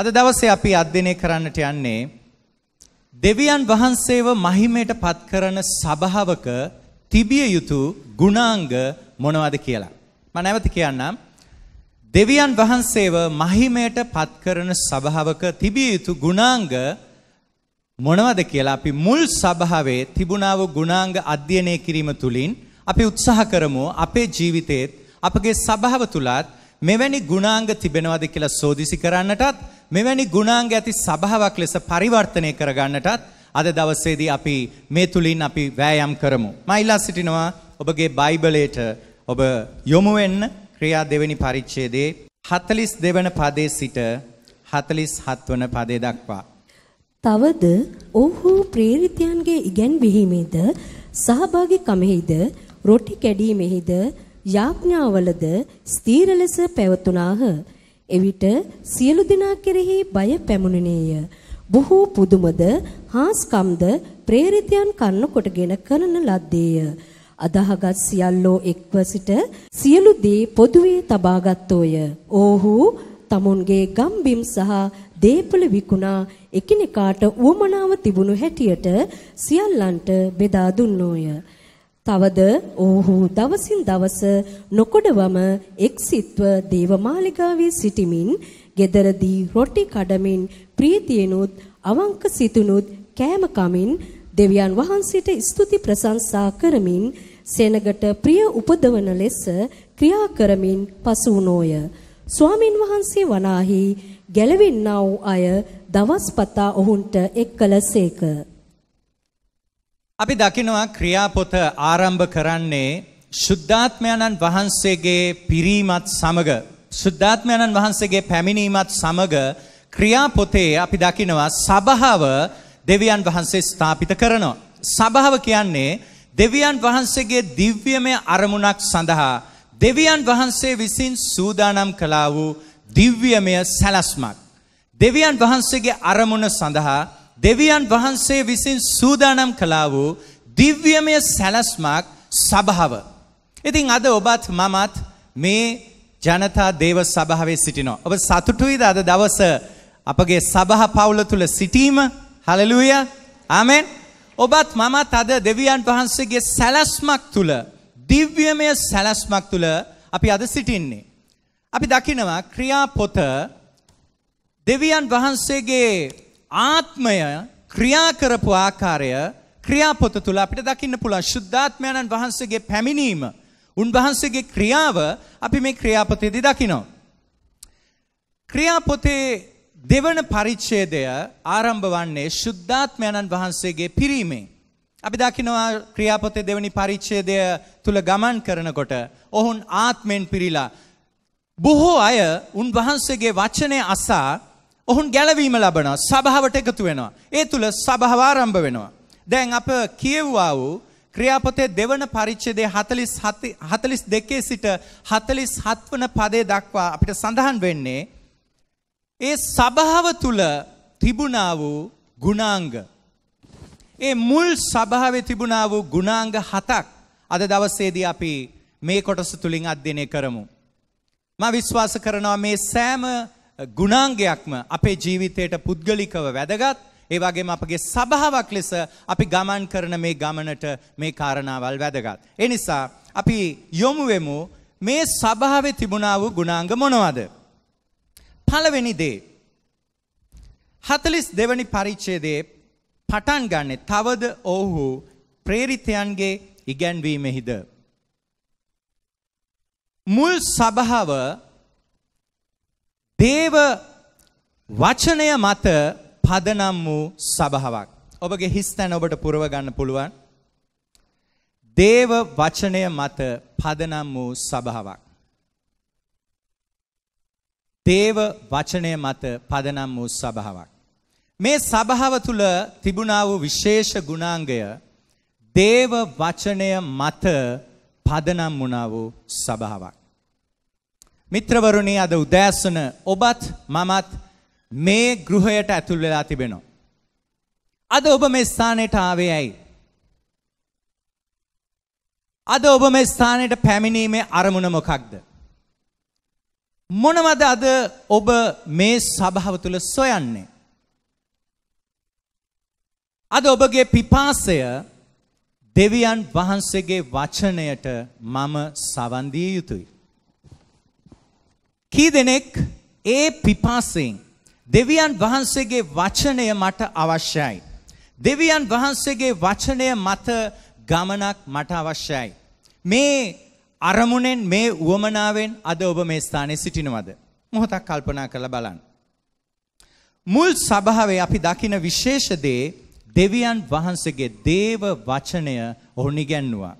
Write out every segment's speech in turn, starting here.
අද දවසේ අපි අධ්‍යයනය කරන්නට යන්නේ දෙවියන් වහන්සේව මහිමයට පත් කරන සභාවක තිබිය යුතු ගුණාංග මොනවද කියලා. මම නැවත කියන්නම්. දෙවියන් වහන්සේව මහිමයට පත් කරන සභාවක තිබිය යුතු ගුණාංග මොනවද කියලා අපි මුල් සභාවේ තිබුණා වූ ගුණාංග අධ්‍යයනය කිරීම තුළින් අපි උත්සාහ කරමු අපේ ජීවිතේත් අපගේ සභාව තුලත් මෙවැනි ගුණාංග තිබෙනවද කියලා සෝදිසි කරන්නටත් මෙවැනි ගුණාංග ඇති සභාවක් ලෙස පරිවර්තනය කරගන්නටත් අද දවසේදී අපි මේ තුලින් අපි වෑයම් කරමු. මම ඉල්ලා සිටිනවා ඔබගේ බයිබලයට ඔබ යොමු වෙන්න ක්‍රියා දෙවෙනි පරිච්ඡේදයේ 42 වන පදයේ සිට 47 වන පදයේ දක්වා. තවද ඔහු ප්‍රේරිතයන්ගේ ඉගැන්වීමේද සහභාගීකමෙහිද රොටි කැඩීමෙහිද යාඥාවලද ස්ථීර ලෙස පැවතුනාහ. එවිට සියලු දෙනා කෙරෙහි බය පැමුණුනේය. බොහෝ පුදුමද හාස්කම්ද ප්‍රේරිතයන් කන්න කොටගෙන කරන ලද්දේය. අදාහගත් සියල්ලෝ එක්ව සිට සියලු දේ පොදුවේ තබාගත්තෝය. ඔහු තමුන්ගේ ගම්බිම් සහ දේපල විකුණා එකිනෙකාට උවමනාව තිබුණු හැටියට සියල්ලන්ට බෙදා දුන්නෝය. තවද ඔහු දවසින් දවස නොකොඩවම එක්සිත්ව දේවමාලිගාවේ සිටිමින් ගෙදරදී රොටි කඩමින් ප්‍රීතියනොත් අවංක සිතුනුත් කෑම කමින් දෙවියන් වහන්සේට ස්තුති ප්‍රශංසා කරමින් සෙනගට ප්‍රිය උපදවන ලෙස ක්‍රියා කරමින් පසු වුණෝය. ස්වාමින් වහන්සේ වනාහි ගැලවෙන්නා වූ අය දවස්පතා ඔවුන්ට එක්කලසේක. අපි දකිනවා ක්‍රියාපොත ආරම්භ කරන්නේ ශුද්ධාත්මයන්න් වහන්සේගේ පිරීමත් සමග ශුද්ධාත්මයන්න් වහන්සේගේ පැමිණීමත් සමග ක්‍රියාපොතේ අපි දකිනවා සභාව දෙවියන් වහන්සේ ස්ථාපිත කරනවා. සභාව කියන්නේ දෙවියන් වහන්සේගේ දිව්‍යමය අරමුණක් සඳහා දෙවියන් වහන්සේ විසින් සූදානම් කළා වූ දිව්‍යමය සැලැස්මක්. දෙවියන් වහන්සේගේ අරමුණ සඳහා දෙවියන් වහන්සේ විසින් සූදානම් කළා වූ දිව්‍යමය සැලැස්මක් සභාව. ඉතින් අද ඔබත් මමත් මේ ජනතා දේව සභාවේ සිටිනවා. ඔබ සතුටුයිද අද දවස අපගේ සභා පවුල තුල සිටීම? හලෙලූයා. ආමෙන්. ඔබත් මමත් අද දෙවියන් වහන්සේගේ සැලැස්මක් තුල දිව්‍යමය සැලැස්මක් තුල අපි අද සිටින්නේ. අපි දකිනවා ක්‍රියාපොත දෙවියන් වහන්සේගේ ආත්මය ක්‍රියා කරපු ආකාරය ක්‍රියාපොත තුල අපිට දකින්න පුළුවන්. ශුද්ධාත්මයන්න් වහන්සේගේ පැමිණීම උන්වහන්සේගේ ක්‍රියාව අපි මේ ක්‍රියාපොතේදී දකිනවා. ක්‍රියාපොතේ දෙවන පරිච්ඡේදය ආරම්භ වන්නේ ශුද්ධාත්මයන්න් වහන්සේගේ පිරීමෙන්. අපි දකිනවා ක්‍රියාපොතේ දෙවනි පරිච්ඡේදය තුල ගමන් කරනකොට ඔවුන් ආත්මෙන් පිරීලා බොහෝ අය උන්වහන්සේගේ වචනය අසා ඔවුන් ගැලවීම ලබනවා. සභාවට එකතු වෙනවා. ඒ තුල සභාව ආරම්භ වෙනවා. දැන් අප කියවුවා වූ ක්‍රියාපොතේ දෙවන පරිච්ඡේදයේ 42 සිට 47 වන පදයේ දක්වා අපිට සඳහන් වෙන්නේ ඒ සභාව තුල තිබුණා වූ ගුණාංග. ඒ මුල් සභාවේ තිබුණා වූ ගුණාංග 7ක් අද දවසේදී අපි මේ කොටස තුලින් අධ්‍යයනය කරමු. මම විශ්වාස කරනවා මේ සෑම ගුණාංගයක්ම අපේ ජීවිතයට පුද්ගලිකව වැදගත්. ඒ වගේම අපගේ සභාවක් ලෙස අපි ගමන් කරන මේ ගමනට මේ කාරණාවල් වැදගත්. ඒ නිසා අපි යොමු වෙමු මේ සභාවේ තිබුණා වූ ගුණාංග මොනවද? පළවෙනි දේ 42 වෙනි පරිච්ඡේදයේ පටන් ගන්නේ තවද ඔහු ප්‍රේරිතයන්ගේ ඉගැන්වීමෙහිද. මුල් සභාව දේව වචනය මත පදනම් වූ සභාවක්. ඔබගේ හිස්තැන ඔබට පුරව ගන්න පුළුවන්. දේව වචනය මත පදනම් වූ සභාවක්. දේව වචනය මත පදනම් වූ සභාවක්. මේ සභාව තුල තිබුණා වූ විශේෂ ගුණාංගය දේව වචනය මත පදනම් වුණා වූ සභාවක්. මිත්‍රවරුනි අද උදෑසන ඔබත් මමත් මේ ගෘහයට ඇතුල් වෙලා තිබෙනවා. අද ඔබ මේ ස්ථානයට ආවේ ඇයි? අද ඔබ මේ ස්ථානයට පැමිණීමේ අරමුණ මොකක්ද? මොනවද අද ඔබ මේ සභාව තුළ සොයන්නේ? අද ඔබගේ පිපාසය දෙවියන් වහන්සේගේ වචනයට මම සවන් දිය යුතුයි. කී දෙනෙක් ඒ පිපාසයෙන් දෙවියන් වහන්සේගේ වචනය මට අවශ්‍යයි. දෙවියන් වහන්සේගේ වචනය මත ගමනක් මට අවශ්‍යයි. මේ අරමුණෙන් මේ උවමනාවෙන් අද ඔබ මේ ස්ථානයේ සිටිනවද? මොහොතක් කල්පනා කරලා බලන්න. මුල් සභාවේ අපි දකින විශේෂ දේ දෙවියන් වහන්සේගේ දේව වචනය ඔහු නිගැන්නුවා.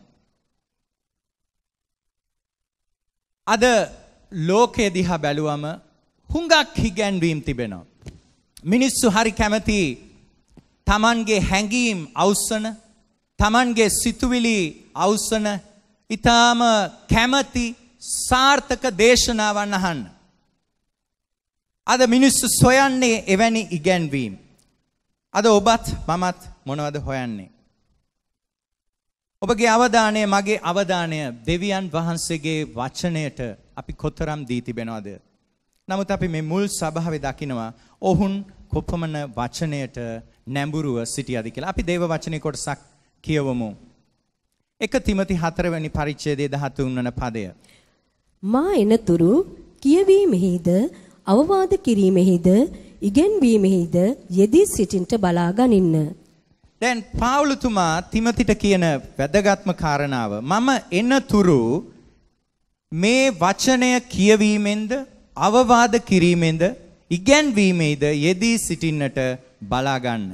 අද ලෝකයේ දිහා බැලුවම හුඟක් හිගැන්වීම් තිබෙනවා. මිනිස්සු හරි කැමති තමන්ගේ හැඟීම් අවසන, තමන්ගේ සිතුවිලි අවසන, ඊටාම කැමති සාර්ථක දේශනාවන් අහන්න. අද මිනිස්සු සොයන්නේ එවැනි ඉගැන්වීම්. අද ඔබත් මමත් මොනවද හොයන්නේ? ඔබගේ අවධානය, මගේ අවධානය දෙවියන් වහන්සේගේ වචනයට අපි කොතරම් දී තිබෙනවද? නමුත් අපි මේ මුල් සභාවේ දකිනවා ඔවුන් කොපමණ වචනයට නැඹුරුව සිටියද කියලා. අපි දේව වචනේ කොටසක් කියවමු. 1 තිමොති 4 වෙනි පරිච්ඡේදයේ 13 වන පදය. මා එනතුරු කියවීමෙහිද අවවාද කිරීමෙහිද ඉගෙනීමෙහිද යෙදී සිටින්ට බලා ගනින්න. දැන් පාවුලතුමා තිමොතිට කියන වැදගත්ම කාරණාව, මම එනතුරු මේ වචනය කියවීමෙන්ද අවවාද කිරීමෙන්ද ඉගෙනීමෙහිද යෙදී සිටින්නට බලා ගන්න.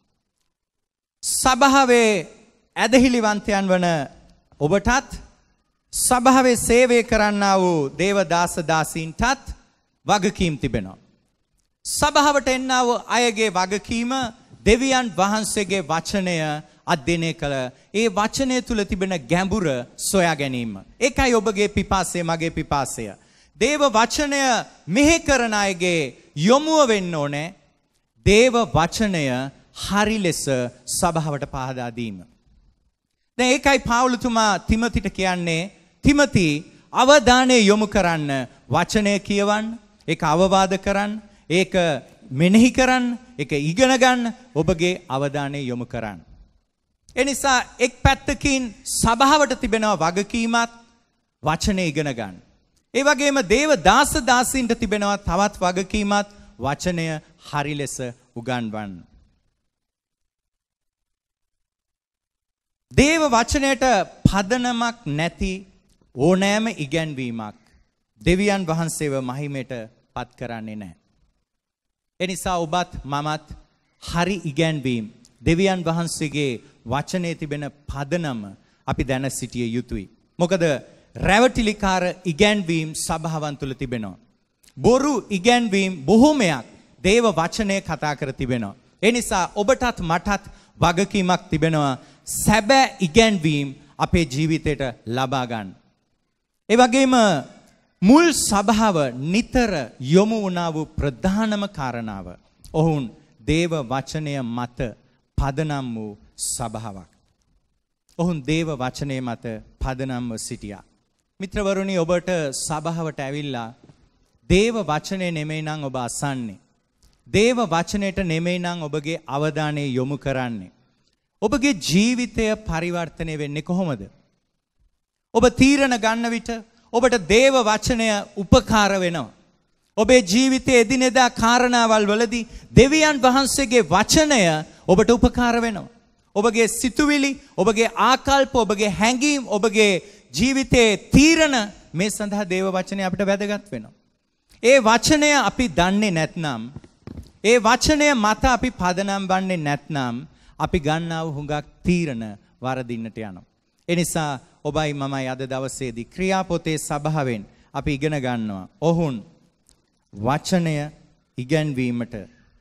සභාවේ ඇදහිලිවන්තයන් වන ඔබටත් සභාවේ සේවය කරන්නා වූ දේව දාස දාසීන්ටත් වගකීම් තිබෙනවා. සභාවට එන්නා වූ අයගේ වගකීම දෙවියන් වහන්සේගේ වචනය අධ්‍යයනය කළ ඒ වචනය තුල තිබෙන ගැඹුර සොයා ගැනීම. ඒකයි ඔබගේ පිපාසය, මගේ පිපාසය. දේව වචනය මෙහෙ කරන අයගේ යොමුව වෙන්න ඕනේ දේව වචනය හරි ලෙස සභාවට පහදා දීම. දැන් ඒකයි පාවුලතුමා තිමොතිට කියන්නේ, තිමොති අවධානය යොමු කරන්න, වචනය කියවන්න, ඒක අවවාද කරන්න, ඒක මෙනෙහි කරන්න, ඒක ඉගෙන ගන්න, ඔබගේ අවධානය යොමු කරන්න. ඒ නිසා එක් පැත්තකින් සභාවට තිබෙනවා වගකීමක් වචනේ ඉගෙන ගන්න. ඒ වගේම දේව දාස දාසීන්ට තිබෙනවා තවත් වගකීමක් වචනය හරි ලෙස උගන්වන්න. දේව වචනයට පදනමක් නැති ඕනෑම ඉගැන්වීමක් දෙවියන් වහන්සේව මහිමයට පත් කරන්නේ නැහැ. ඒ නිසා ඔබත් මමත් හරි ඉගැන්වීම්, දෙවියන් වහන්සේගේ වචනේ තිබෙන පදනම අපි දැන සිටිය යුතුයි. මොකද රැවටිලිකාර ඉගැන්වීම් සභාවන් තුල තිබෙනවා. බොරු ඉගැන්වීම් බොහෝමයක් දේව වචනය කතා කර තිබෙනවා. ඒ නිසා ඔබටත් මටත් වගකීමක් තිබෙනවා සැබෑ ඉගැන්වීම් අපේ ජීවිතයට ලබා ගන්න. ඒ වගේම මුල් සභාව නිතර යොමු වුණා වූ ප්‍රධානම කාරණාව, ඔවුන් දේව වචනය මත පදනම් වූ සභාවක්. ඔවුන් දේව වචනය මත පදනම්ව සිටියා. මිත්‍රවරුනි, ඔබට සභාවට ඇවිල්ලා දේව වචනේ නෙමෙයි නම් ඔබ අසන්නේ, දේව වචනයට නෙමෙයි නම් ඔබගේ අවධානය යොමු කරන්නේ, ඔබගේ ජීවිතය පරිවර්තනය වෙන්නේ කොහොමද? ඔබ තීරණ ගන්න විට ඔබට දේව වචනය උපකාර වෙනවා. ඔබේ ජීවිතයේ එදිනෙදා කාරණාවල් වලදී දෙවියන් වහන්සේගේ වචනය ඔබට උපකාර වෙනවා. ඔබගේ සිතුවිලි, ඔබගේ ආකල්ප, ඔබගේ හැඟීම්, ඔබගේ ජීවිතයේ තීරණ මේ සඳහා දේව වචනය අපිට වැදගත් වෙනවා. ඒ වචනය අපි දන්නේ නැත්නම්, ඒ වචනය මත අපි පදනම් වන්නේ නැත්නම් අපි ගන්නා වූ හුඟක් තීරණ වරදින්නට යනවා. ඒ නිසා ඔබයි මමයි අද දවසේදී ක්‍රියාපොතේ සභාවෙන් අපි ඉගෙන ගන්නවා ඔවුන් වචනය ඉගැන්වීමට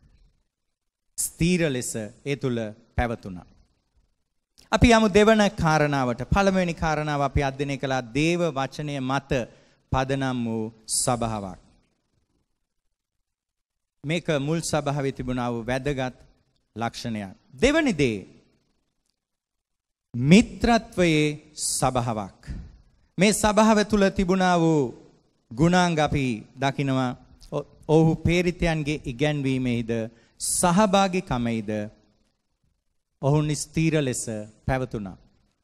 ස්ථීර ලෙස ඒ තුල පැවතුණා. අපි යමු දෙවන කාරණාවට. පළවෙනි කාරණාව අපි අධ්‍යයනය කළා දේව වචනය මත පදනම් වූ සභාවක්. මේක මුල් සභාවේ තිබුණා වූ වැදගත් ලක්ෂණයක්. දෙවනි දේ මිත්‍රත්වයේ සභාවක්. මේ සභාව තුල තිබුණා වූ ගුණාංග අපි දකිනවා. ඔහු පේරිතයන්ගේ ඉගැන්වීමේද සහභාගීකමේද ඔවුන් ස්ථීර ලෙස පැවතුණා.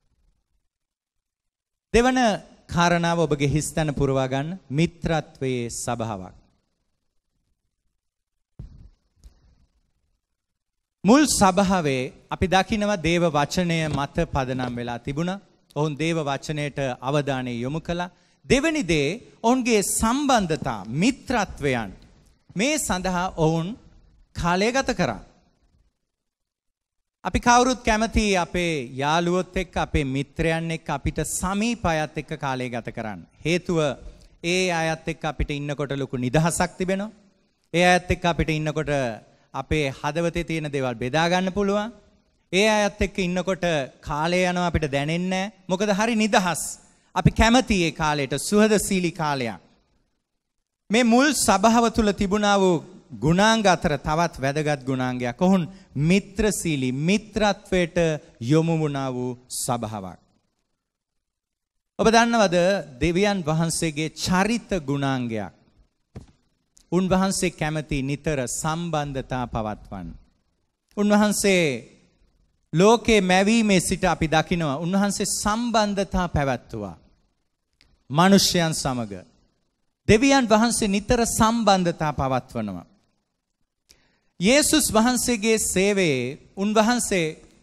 දෙවන කාරණාව ඔබගේ හිස්තැන පුරවා ගන්න මිත්‍රත්වයේ සභාවක්. මුල් සභාවේ අපි දකිනවා දේව වචනය මත පදනම් වෙලා තිබුණා. ඔවුන් දේව වචනයට අවධානය යොමු කළා. දෙවැනි දේ ඔවුන්ගේ සම්බන්ධතා මිත්‍රත්වයන් මේ සඳහා ඔවුන් කාලය ගත කරා. අපි කවුරුත් කැමති අපේ යාළුවොත් එක්ක අපේ මිත්‍රයන් එක්ක අපිට සමීප අයත් එක්ක කාලය ගත කරන්න. හේතුව ඒ අයත් එක්ක අපිට ඉන්නකොට ලොකු නිදහසක් තිබෙනවා. ඒ අයත් එක්ක අපිට ඉන්නකොට අපේ හදවතේ තියෙන දේවල් බෙදා ගන්න පුළුවන්. ඒ අයත් එක්ක ඉන්නකොට කාලය යනවා අපිට දැනෙන්නේ නැහැ. මොකද හරි නිදහස්. අපි කැමති ඒ කාලයට සුහදශීලී කාලයක්. මේ මුල් සභාව තුල තිබුණා වූ ගුණාංග අතර තවත් වැදගත් ගුණාංගයක්. ඔවුන් මිත්‍රශීලී මිත්‍රත්වයට යොමු වුණා වූ සභාවක්. ඔබ දන්නවද දෙවියන් වහන්සේගේ චරිත ගුණාංගයක්. උන්වහන්සේ කැමති නිතර සම්බන්ධතා පවත්වන්න. උන්වහන්සේ ලෝකේ මැවීමේ සිට අපි දකිනවා උන්වහන්සේ සම්බන්ධතා පැවැත්තුවා. මිනිසයන් සමග දෙවියන් වහන්සේ නිතර සම්බන්ධතා පවත්වනවා. යේසුස් වහන්සේගේ සේවයේ උන්වහන්සේ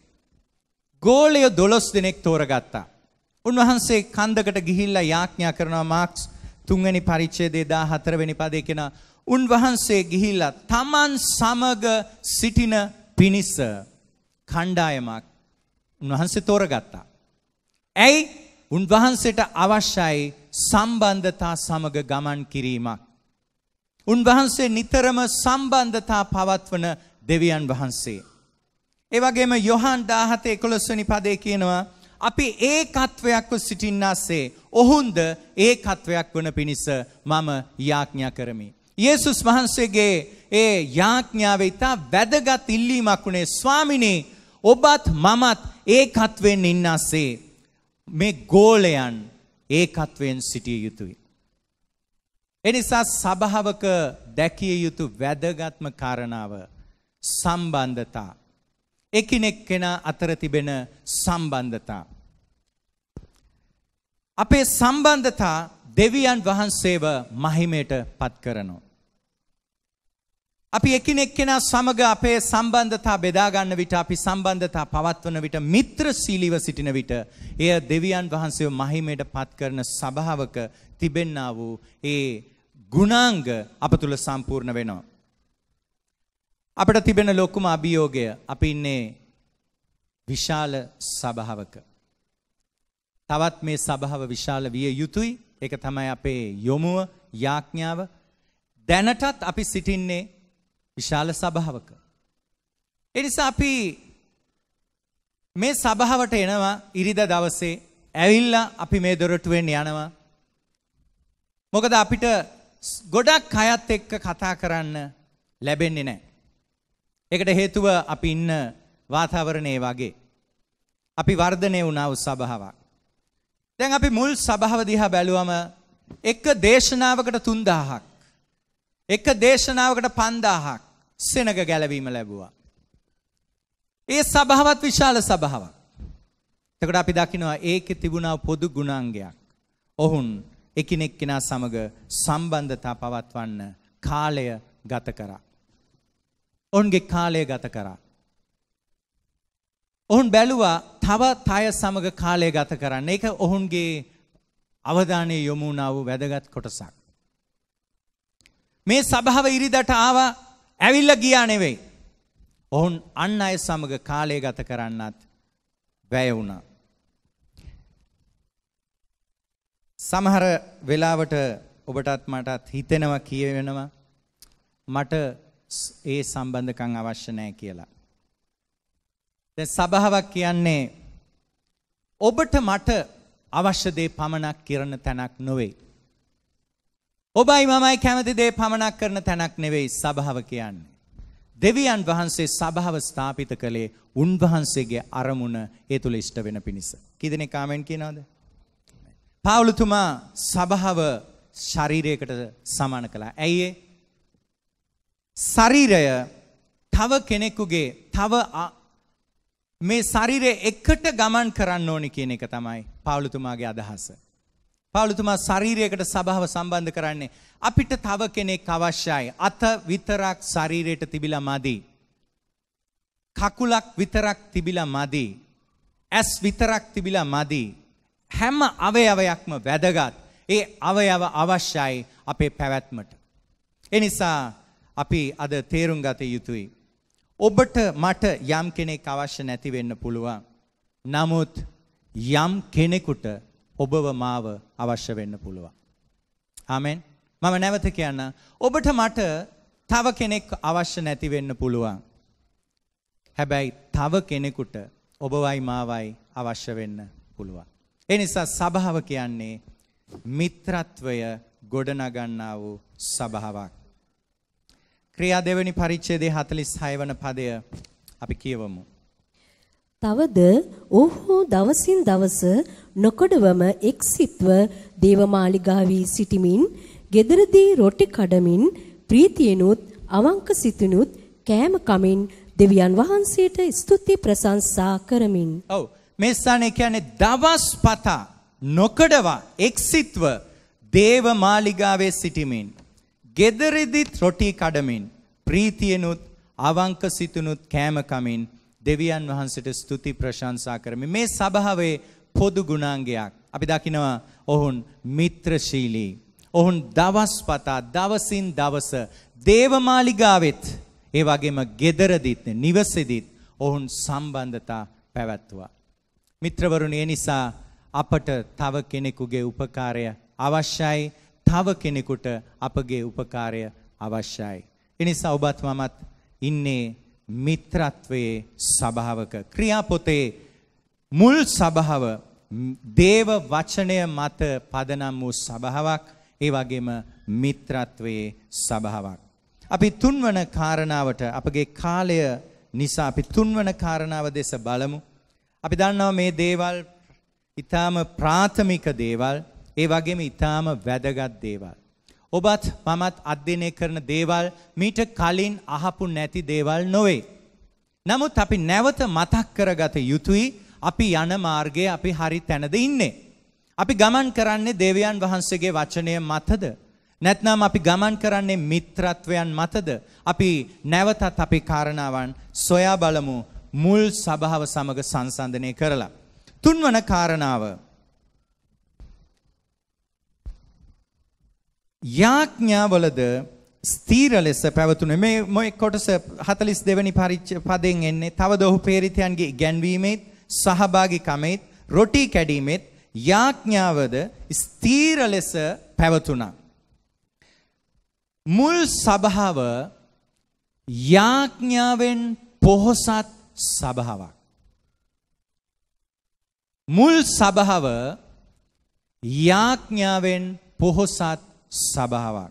ගෝලය 12 දෙනෙක් තෝරගත්තා. උන්වහන්සේ කන්දකට ගිහිල්ලා යාඥා කරනවා මාක්ස් 3 වෙනි පරිච්ඡේදයේ 14 වෙනි පදයේ කියන උන්වහන්සේ ගිහිල්ලා තමන් සමග සිටින පිණිස කණ්ඩායමක් උන්වහන්සේ තෝරගත්තා. ඇයි? උන්වහන්සේට අවශ්‍යයි සම්බන්ධතා සමග ගමන් කිරීමක්. උන්වහන්සේ නිතරම සම්බන්ධතා පවත්වන දෙවියන් වහන්සේ. ඒ වගේම යොහන් 17:11 වෙනි පදයේ කියනවා අපි ඒකත්වයක්ව සිටින්නාසේ ඔහුන්ද ඒකත්වයක් වන පිණිස මම යාඥා කරමි. යේසුස් වහන්සේගේ ඒ යාඥාවේ ඉතා වැදගත් ඉල්ලීමක් උනේ ස්වාමිනේ ඔබත් මමත් ඒකත්වයෙන් ඉන්නාසේ මේ ගෝලයන් ඒකත්වයෙන් සිටිය යුතුයි. එනිසා සභාවක දැකිය යුතු වැදගත්ම කාරණාව සම්බන්ධතා. එකිනෙක කෙනා අතර තිබෙන සම්බන්ධතා. අපේ සම්බන්ධතා දෙවියන් වහන්සේව මහිමයට පත් කරනවා. අපි එකිනෙක කෙනා සමග අපේ සම්බන්ධතා බෙදා ගන්න විට අපි සම්බන්ධතා පවත්වන විට මිත්‍රශීලීව සිටින විට එය දෙවියන් වහන්සේව මහිමයට පත් කරන සභාවක තිබෙන්නා වූ ඒ ගුණාංග අප තුල සම්පූර්ණ වෙනවා. අපිට තිබෙන ලොකුම අභියෝගය අපි ඉන්නේ විශාල සභාවක. තවත් මේ සභාව විශාල විය යුතුයි. ඒක තමයි අපේ යොමුව යාඥාව. දැනටත් අපි සිටින්නේ විශාල සභාවක. ඒ නිසා අපි මේ සභාවට එනවා ඉරිදා දවසේ ඇවිල්ලා අපි මේ දොරටුවෙන් යනවා. මොකද අපිට ගොඩක් අයත් එක්ක කතා කරන්න ලැබෙන්නේ නැහැ. ඒකට හේතුව අපි ඉන්න වාතාවරණය වගේ. අපි වර්ධනය වුණා වූ සභාවක්. දැන් අපි මුල් සභාව දිහා බැලුවම එක දේශනාවකට 3000ක් එක දේශනාවකට 5000ක් සෙනග ගැලවීම ලැබුවා. ඒ සභාවත් විශාල සභාවක්. එතකොට අපි දකිනවා ඒකේ තිබුණා පොදු ගුණාංගයක්. ඔවුන් එකිනෙක කෙනා සමග සම්බන්ධතා පවත්වන්න කාලය ගත කරා. ඔවුන්ගේ කාලය ගත කරා. ඔවුන් බැලුවා තව අය සමග කාලය ගත කරන්න. ඒක ඔවුන්ගේ අවධානය යොමු වුණා වූ වැදගත් කොටසක්. මේ සභාව ඉරිදට ආවා ඇවිල්ලා ගියා නෙවෙයි. ඔවුන් අන් අය සමග කාලය ගත කරන්නත් වැය වුණා. සමහර වෙලාවට ඔබටත් මටත් හිතෙනවා කියවෙනවා මට ඒ සම්බන්ධකම් අවශ්‍ය නැහැ කියලා. දැන් සභාවක් කියන්නේ ඔබට මට අවශ්‍ය දේ පමණක් කරන තැනක් නොවේ. ඔබයි මමයි කැමති දේ පමණක් කරන තැනක් නෙවෙයි සභාව කියන්නේ. දෙවියන් වහන්සේ සභාව ස්ථාපිත කළේ උන්වහන්සේගේ අරමුණ ඒ තුල ඉෂ්ට වෙන පිණිස. කී දෙනෙක් ආමෙන් කියනවද? පාවුලතුමා සභාව ශරීරයකට සමාන කළා. ඇයි ඒ? ශරීරය තව කෙනෙකුගේ මේ ශරීරය එකට ගමන් කරන්න ඕනි කියන එක තමයි පාවුලතුමාගේ අදහස. පාවුලතුමා ශරීරයකට සභාව සම්බන්ධ කරන්නේ අපිට තව කෙනෙක් අවශ්‍යයි. අත විතරක් ශරීරයට තිබිලා මදි. කකුලක් විතරක් තිබිලා මදි. ඇස් විතරක් තිබිලා මදි. හැම අවයවයක්ම වැදගත්. ඒ අවයව අවශ්‍යයි අපේ පැවැත්මට. ඒ නිසා අපි අද තේරුම් ගත යුතුයි. ඔබට මට යම් කෙනෙක් අවශ්‍ය නැති වෙන්න පුළුවන්. නමුත් යම් කෙනෙකුට ඔබව මාව අවශ්‍ය වෙන්න පුළුවන්. ආමෙන්. මම නැවත කියන්න. ඔබට මට තව කෙනෙක් අවශ්‍ය නැති වෙන්න පුළුවන්. හැබැයි තව කෙනෙකුට ඔබවයි මාවයි අවශ්‍ය වෙන්න පුළුවන්. ඒ නිසා සභාව කියන්නේ මිත්‍රත්වය ගොඩනගන්නා වූ සභාවක්. ක්‍රියා දෙවෙනි පරිච්ඡේදයේ 46 වන පදය අපි කියවමු. තවද ඔහු දවසින් දවස නොකඩවම එක්සිත්ව දේවමාලිගාවී සිටිමින් ගෙදරදී රොටි කඩමින් ප්‍රීතියනුත් අවංක සිතිනුත් කෑම කමින් දෙවියන් වහන්සේට ස්තුති ප්‍රශංසා කරමින්. ඔව් මේ ස්ථානයේ කියන්නේ දවස් පතා නොකඩවා එක්සිත්ව දේවමාලිගාවේ සිටිමින් ගෙදරදිත් රොටි කඩමින් ප්‍රීතියනුත් අවංක සිතිනුත් කෑම කමින් දෙවියන් වහන්සේට ස්තුති ප්‍රශංසා කරමින්. මේ සභාවේ පොදු ගුණාංගයක්. අපි දකිනවා ඔවුන් මිත්‍රශීලී. ඔවුන් දවස් පතා දවසින් දවස දේවමාලිගාවෙත් ඒ වගේම ගෙදරදිත් නිවසේදිත් ඔවුන් සම්බන්ධතා පැවැත්තුවා. මිත්‍රවරුනි, ඒ නිසා අපට තව කෙනෙකුගේ උපකාරය අවශ්‍යයි. තව කෙනෙකුට අපගේ උපකාරය අවශ්‍යයි. ඒ නිසා ඔබත් මමත් ඉන්නේ මිත්‍රත්වයේ සභාවක. ක්‍රියාපොතේ මුල් සභාව දේව වචනය මත පදනම් වූ සභාවක්. ඒ වගේම මිත්‍රත්වයේ සභාවක්. අපි තුන්වන කාරණාවට අපගේ කාලය නිසා අපි තුන්වන කාරණාව දෙස බලමු. අපි දන්නවා මේ දේවල් ඊටාම ප්‍රාථමික දේවල්. ඒ වගේම ඊටාම වැදගත් දේවල්. ඔබත් මමත් අධ්‍යයනය කරන දේවල් මීට කලින් අහපු නැති දේවල් නොවේ. නමුත් අපි නැවත මතක් කරගත යුතුයි අපි යන මාර්ගයේ අපි හරි තැනද ඉන්නේ. අපි ගමන් කරන්නේ දෙවියන් වහන්සේගේ වචනය මතද? නැත්නම් අපි ගමන් කරන්නේ මිත්‍රත්වයන් මතද? අපි නැවතත් අපේ කාරණාවන් සොයා බලමු මුල් සභාව සමග සංසන්දනය කරලා. තුන්වන කාරණාව යාඥාවලද ස්ථීර ලෙස පැවතුනේ. මේ කොටස 42 වෙනි පදයෙන් එන්නේ. තවද ඔහු පේරිතයන්ගේ ඉගැන්වීමෙත් සහභාගීකමෙත් රොටි කැඩීමෙත් යාඥාවද ස්ථීර ලෙස පැවතුණා. මුල් සභාව යාඥාවෙන් පොහොසත් සභාවක්. මුල් සභාව යාඥාවෙන් පොහොසත් සභාවක්.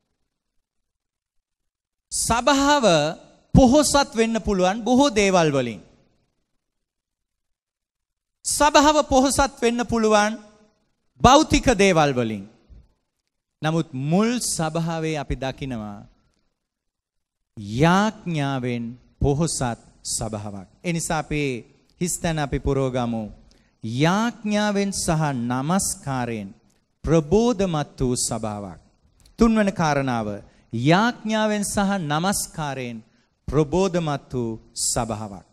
සභාව පොහොසත් වෙන්න පුළුවන් බොහෝ දේවල් වලින්. සභාව පොහොසත් වෙන්න පුළුවන් භෞතික දේවල් වලින්. නමුත් මුල් සභාවේ අපි දකිනවා යාඥාවෙන් පොහොසත් සභාවක්. ඒ නිසා අපේ හිස්තැන අපි පුරෝගමු. යාඥාවෙන් සහ නමස්කාරයෙන් ප්‍රබෝධමත් වූ සභාවක්. තුන්වන කාරණාව යාඥාවෙන් සහ නමස්කාරයෙන් ප්‍රබෝධමත් වූ සභාවක්.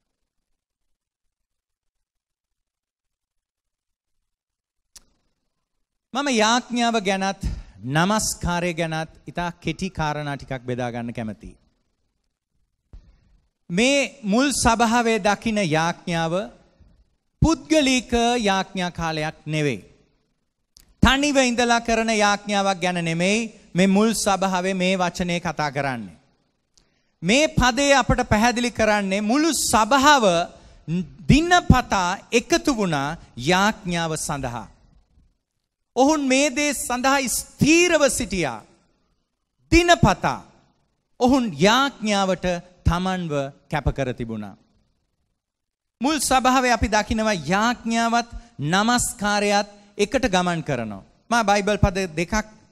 මම යාඥාව ගැනත් නමස්කාරය ගැනත් ඉතා කෙටි කාරණා ටිකක් බෙදා ගන්න කැමතියි. මේ මුල් සභාවේ දකින යාඥාව පුද්ගලික යාඥා කාලයක් නෙවෙයි. තනිව ඉඳලා කරන යාඥාවක් ගැන නෙමෙයි මේ මුල් සභාවේ මේ වචනේ කතා කරන්නේ. මේ පදේ අපට පැහැදිලි කරන්නේ මුළු සභාව දිනපතා එකතු වුණා යාඥාව සඳහා. ඔවුන් මේ දේ සඳහා ස්ථීරව සිටියා. දිනපතා ඔවුන් යාඥාවට තමන්ව කැප කර තිබුණා. මුල් සභාවේ අපි දකිනවා යාඥාවත් නමස්කාරයත් එකට ගමන් කරනවා. මා බයිබල් පද දෙකක්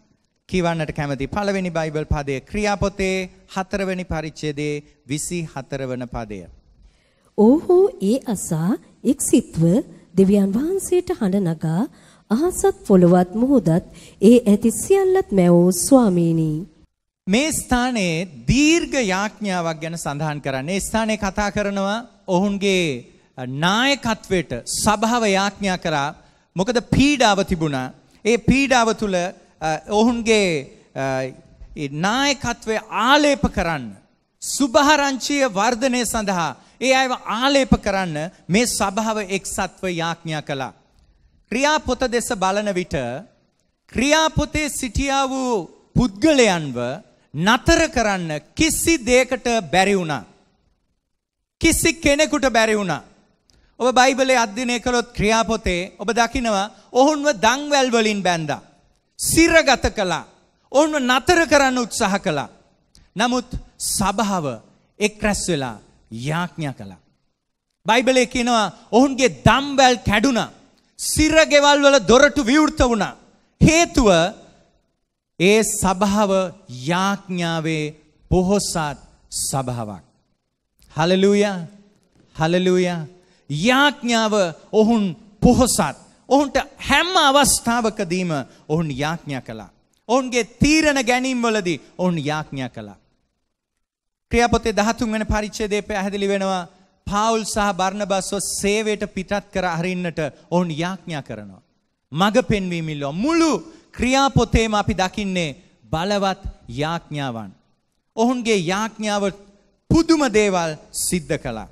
කියවන්නට කැමති පළවෙනි බයිබල් පදය ක්‍රියාපොතේ 4 වෙනි පරිච්ඡේදයේ 24 වන පදය. ඔහු ඒ අසා එක් සිත්ව දෙවියන් වහන්සේට හඬ නගා අහසත් පොළවත් මුහුදත් ඒ ඇති සියල්ලත් මැවූ ස්වාමීනි. මේ ස්ථානයේ දීර්ඝ යාඥාවක් ගැන සඳහන් කරන්නේ. ඒ ස්ථානයේ කතා කරනවා ඔවුන්ගේ නායකත්වයට සභාව යාඥා කරා. මොකද පීඩාව තිබුණා. ඒ පීඩාව තුල ඔවුන්ගේ නායකත්වය ආලේප කරන්න, සුභාරංචිය වර්ධනය සඳහා ඒ අයව ආලේප කරන්න මේ සභාව එක්සත්ව යාඥා කළා. ක්‍රියාපොත දෙස බලන විට ක්‍රියාපොතේ සිටියා වූ පුද්ගලයන්ව නතර කරන්න කිසි දෙයකට බැරි වුණා. කිසි කෙනෙකුට බැරි වුණා. ඔබ බයිබලයේ අධ්‍යයනය කළොත් ක්‍රියාපොතේ ඔබ දකිනවා ඔවුන්ව දන්වැල් වලින් බැඳා, සිරගත කළා, ඔවුන්ව නතර කරන්න උත්සාහ කළා. නමුත් සභාව එක් රැස් වෙලා යාඥා කළා. බයිබලයේ කියනවා ඔවුන්ගේ දම්වැල් කැඩුනා, සිරගෙවල් වල දොරටු විවෘත වුණා. හේතුව ඒ සභාව යාඥාවේ පොහොසත් සභාවක්. Hallelujah, hallelujah. යාඥාව ඔවුන් පොහොසත්. ඔවුන්ට හැම අවස්ථාවකදීම ඔවුන් යාඥා කළා. ඔවුන්ගේ තීරණ ගැනීම වලදී ඔවුන් යාඥා කළා. ක්‍රියාපොතේ 13 වෙනි පරිච්ඡේදයේ පැහැදිලි වෙනවා පාවුල් සහ බර්නබාස්ව සේවයට පිටත් කර අරින්නට ඔවුන් යාඥා කරනවා. මඟ පෙන්වීම ඉල්ලුවා. මුළු ක්‍රියාපොතේම අපි දකින්නේ බලවත් යාඥාවන්. ඔවුන්ගේ යාඥාව පුදුම දේවල් සිද්ධ කළා.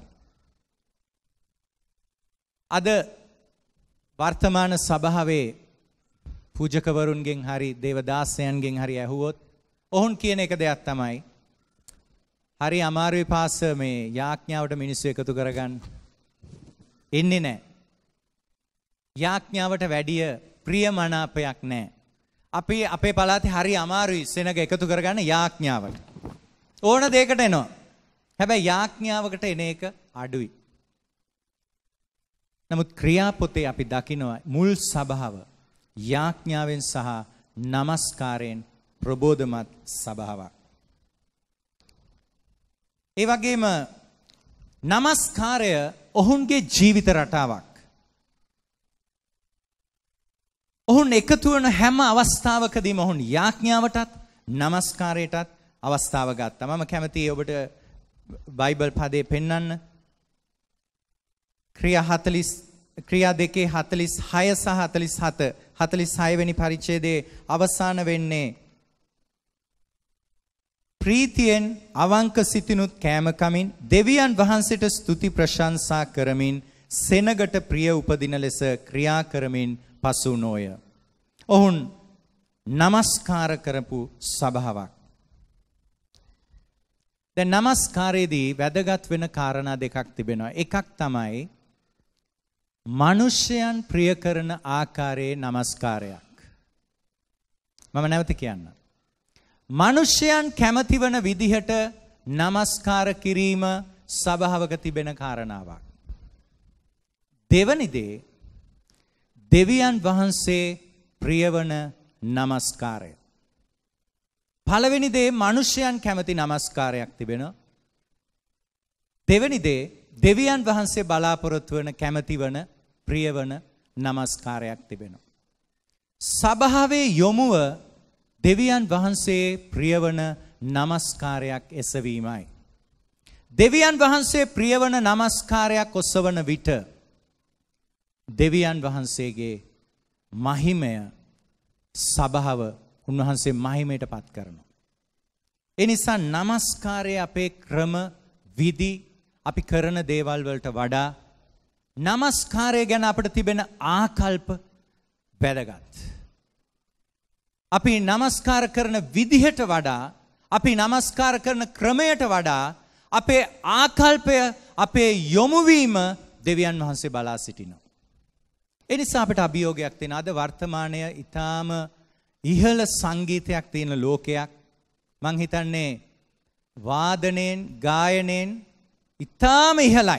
අද වර්තමාන සභාවේ පූජකවරුන්ගෙන් හරි දේවදාසයන්ගෙන් හරි ඇහුවොත් ඔවුන් කියන එක දෙයක් තමයි හරි අමාරුයි පාස මේ යාඥාවට මිනිස්සු එකතු කරගන්න. ඉන්නේ නැහැ. යාඥාවට වැඩිය ප්‍රියමනාපයක් නැහැ. අපි අපේ පළාතේ හරි අමාරුයි සෙනග එකතු කරගන්න යාඥාවට. ඕන දෙයකට එනවා. හැබැයි යාඥාවකට එන එක අඩුයි. නමුත් ක්‍රියාපොතේ අපි දකිනවා මුල් සභාව යාඥාවෙන් සහ නමස්කාරයෙන් ප්‍රබෝධමත් සභාවක්. ඒ වගේම නමස්කාරය ඔවුන්ගේ ජීවිත රටාවක්. ඔවුන් එකතු වන හැම අවස්ථාවකදීම ඔවුන් යාඥාවටත් නමස්කාරයටත් අවස්ථාව ගත්තා. මම කැමතියි ඔබට බයිබල් පදේ පෙන්වන්න. ක්‍රියා 2:46 සහ 46 වෙනි පරිච්ඡේදයේ අවසාන වෙන්නේ ප්‍රීතියෙන් අවංක සිතිනුත් කෑම කමින් දෙවියන් වහන්සේට ස්තුති ප්‍රශංසා කරමින් සෙනගට ප්‍රිය උපදින ලෙස ක්‍රියා කරමින් පසු නොය. ඔවුන් නමස්කාර කරපු සභාවක්. දැන් නමස්කාරයේදී වැදගත් වෙන කාරණා දෙකක් තිබෙනවා. එකක් තමයි මනුෂ්‍යයන් ප්‍රිය කරන ආකාරයේ නමස්කාරයක්. මම නැවත කියන්නම්. මනුෂ්‍යයන් කැමති වන විදිහට නමස්කාර කිරීම සභාවක තිබෙන කාරණාවක්. දෙවනි දේ දෙවියන් වහන්සේ ප්‍රියවන නමස්කාරය. පළවෙනි දේ මනුෂ්‍යයන් කැමති නමස්කාරයක් තිබෙනවා. දෙවනි දේ දෙවියන් වහන්සේ බලාපොරොත්තු වන කැමති වන ප්‍රියවන නමස්කාරයක් තිබෙනවා. සභාවේ යොමුව දෙවියන් වහන්සේ ප්‍රියවන නමස්කාරයක් එසවීමයි. දෙවියන් වහන්සේ ප්‍රියවන නමස්කාරයක් ඔසවන විට දෙවියන් වහන්සේගේ මහිමය සභාව උන්වහන්සේ මහිමයට පත් කරනවා. ඒ නිසා නමස්කාරය අපේ ක්‍රම විදි අපි කරන දේවල් වලට වඩා නමස්කාරය ගැන අපිට තිබෙන ආකල්ප වැදගත්. අපි නමස්කාර කරන විදිහට වඩා අපි නමස්කාර කරන ක්‍රමයට වඩා අපේ ආකල්පය අපේ යොමුවීම දෙවියන් වහන්සේ බලා සිටිනවා. ඒ නිසා අපිට අභියෝගයක් තියෙන අද වර්තමානය ඊටාම ඉහළ සංගීතයක් තියෙන ලෝකයක්. මං හිතන්නේ වාදනයෙන් ගායනයෙන් ඊටාම ඉහළයි.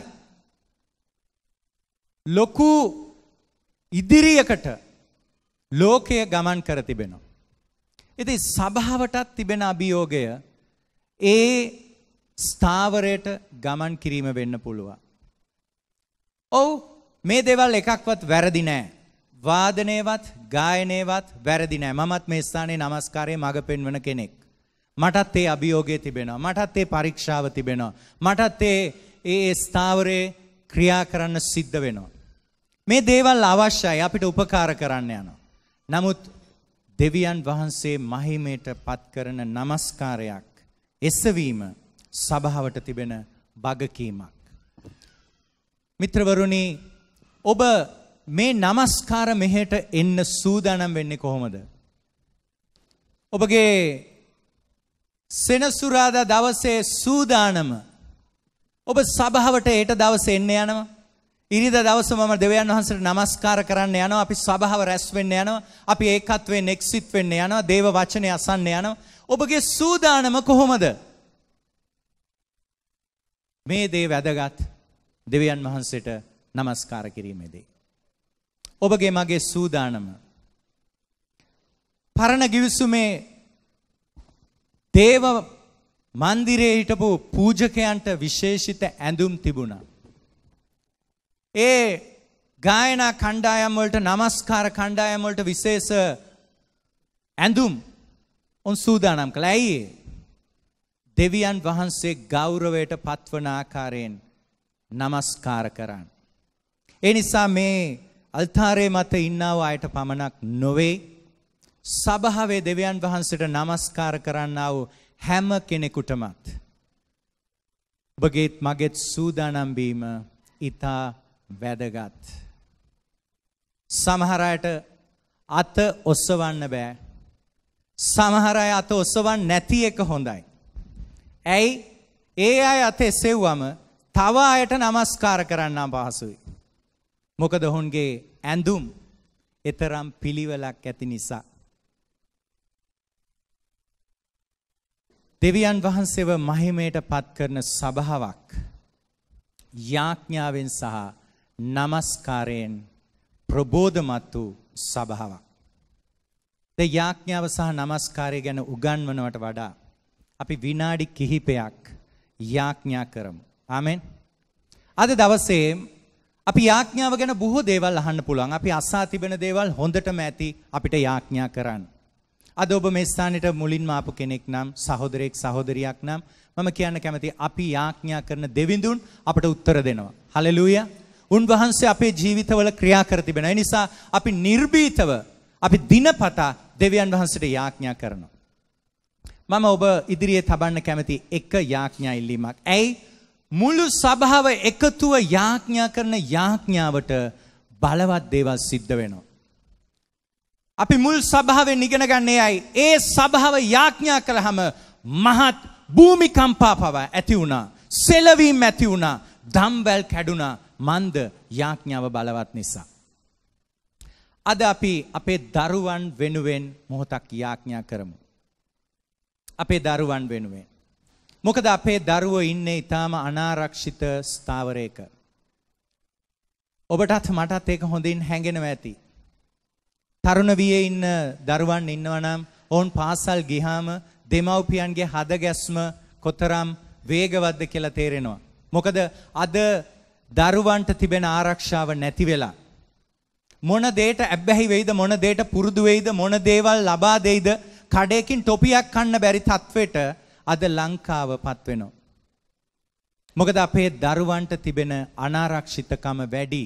ලොකු ඉදිරියකට ලෝකය ගමන් කර තිබෙනවා. ඉතින් සභාවටත් තිබෙන අභියෝගය ඒ ස්ථාවරයට ගමන් කිරීම වෙන්න පුළුවන්. ඔව් මේ දේවල් එකක්වත් වැරදි නෑ. වාදනයේවත් ගායනයේවත් වැරදි නෑ. මමත් මේ ස්ථානයේ নমස්කාරයේ මඟ පෙන්වන කෙනෙක්. මටත් ඒ අභියෝගය තිබෙනවා. මටත් ඒ පරීක්ෂාව තිබෙනවා. මටත් ඒ ස්ථාවරේ ක්‍රියා කරන්න සිද්ධ වෙනවා. මේ දේවල් අවශ්‍යයි අපිට උපකාර කරන්න යනවා. නමුත් දෙවියන් වහන්සේ මහිමයට පත් කරන নমස්කාරයක් එසවීම සභාවට තිබෙන වගකීමක්. මිත්‍රවරුනි, ඔබ මේ নমස්කාර මෙහෙට එන්න සූදානම් වෙන්නේ කොහොමද? ඔබගේ සෙනසුරාදා දවසේ සූදානම ඔබ සභාවට ඒට දවසේ එන්න යනවා. ඉරිදා දවස මම දෙවියන් වහන්සේට নমස්කාර කරන්න යනවා. අපි සභාව රැස් වෙන්න යනවා. අපි ඒකත්වයෙන් එක්සිට් වෙන්න යනවා. දේව වචනේ අසන්න යනවා. ඔබගේ සූදානම කොහොමද? මේ දේ වැදගත් දෙවියන් වහන්සේට নমස්කාර කිරීමේදී. ඔබගේ මගේ සූදානම. පරණ ගිවිසුමේ දේව මන්දිරයේ හිටපු පූජකයන්ට විශේෂිත ඇඳුම් තිබුණා. ඒ ගායනා කණ්ඩායම් වලට নমස්කාර කණ්ඩායම් වලට විශේෂ ඇඳුම් උන් සූදානම් කළා. ඇයි? දෙවියන් වහන්සේ ගෞරවයට පත්වන ආකාරයෙන් নমස්කාර කරන්න. ඒ නිසා මේ අල්තාරයේ මත ඉන්නව අයට පමණක් නොවේ, සභාවේ දෙවියන් වහන්සේට নমස්කාර කරන්නා වූ හැම කෙනෙකුටමත් ඔබගේත් මගේත් සූදානම් වීම ඊටා වැදගත්. සමහර අයට අත ඔසවන්න බෑ. සමහර අය අත ඔසවන්න නැති එක හොඳයි. ඇයි? ඒ අය අත එසෙව්වම තව අයට নমස්කාර කරන්න අපහසුයි. මොකද ඔවුන්ගේ ඇඳුම් ඊතරම් පිළිවෙලක් ඇති නිසා. දෙවියන් වහන්සේව මහිමයට පත් කරන සභාවක් යාඥාවෙන් සහ নমස්කාරයෙන් ප්‍රබෝධමත් වූ සභාවක්. ඒ යාඥාව සහ নমස්කාරය ගැන උගන්වනවට වඩා අපි විනාඩි කිහිපයක් යාඥා කරමු. ආමෙන්. අද දවසේ අපි යාඥාව ගැන බොහෝ දේවල් අහන්න පුළුවන්. අපි අසා තිබෙන දේවල් හොඳටම ඇති අපිට යාඥා කරන්න. අද ඔබ මේ ස්ථානෙට මුලින්ම ආපු කෙනෙක් නම්, සහෝදරයෙක් සහෝදරියක් නම් මම කියන්න කැමතියි අපි යාඥා කරන දෙවිඳුන් අපට උත්තර දෙනවා. හලෙලූයා. උන්වහන්සේ අපේ ජීවිතවල ක්‍රියා කර තිබෙනවා. ඒ නිසා අපි නිර්භීතව අපි දිනපතා දෙවියන් වහන්සේට යාඥා කරනවා. මම ඔබ ඉදිරියේ තබන්න කැමති එක යාඥා ඉල්ලීමක්. ඇයි? මුළු සභාව එකතුව යාඥා කරන යාඥාවට බලවත් දේවල් සිද්ධ වෙනවා. අපි මුල් සභාවෙන් ඉගෙන ගන්නේ ඇයි? ඒ සභාව යාඥා කළාම මහත් භූමිකම්පා පවා ඇති වුණා. සෙලවීම ඇති වුණා. දම්වැල් කැඩුණා. මන්ද යාඥාව බලවත් නිසා. අද අපි අපේ දරුවන් වෙනුවෙන් මොහොතක් යාඥා කරමු. අපේ දරුවන් වෙනුවෙන්. මොකද අපේ දරුවෝ ඉන්නේ ඊටාම අනාරක්ෂිත ස්ථාවරයක. ඔබටත් මටත් ඒක හොඳින් හැඟෙනවා ඇති. තරුණ වියේ ඉන්න දරුවන් ඉන්නවා නම් ඔවුන් පාසල් ගියාම දෙමව්පියන්ගේ හද ගැස්ම කොතරම් වේගවත්ද කියලා තේරෙනවා. මොකද අද දරුවන්ට තිබෙන ආරක්ෂාව නැති වෙලා මොන දෙයට ඇබ්බැහි වෙයිද, මොන දෙයට පුරුදු වෙයිද, මොන දේවල් ලබා දෙයිද, කඩේකින් ටොපියක් කන්න බැරි තත්වෙට අද ලංකාවපත් වෙනවා. මොකද අපේ දරුවන්ට තිබෙන අනාරක්ෂිතකම වැඩි.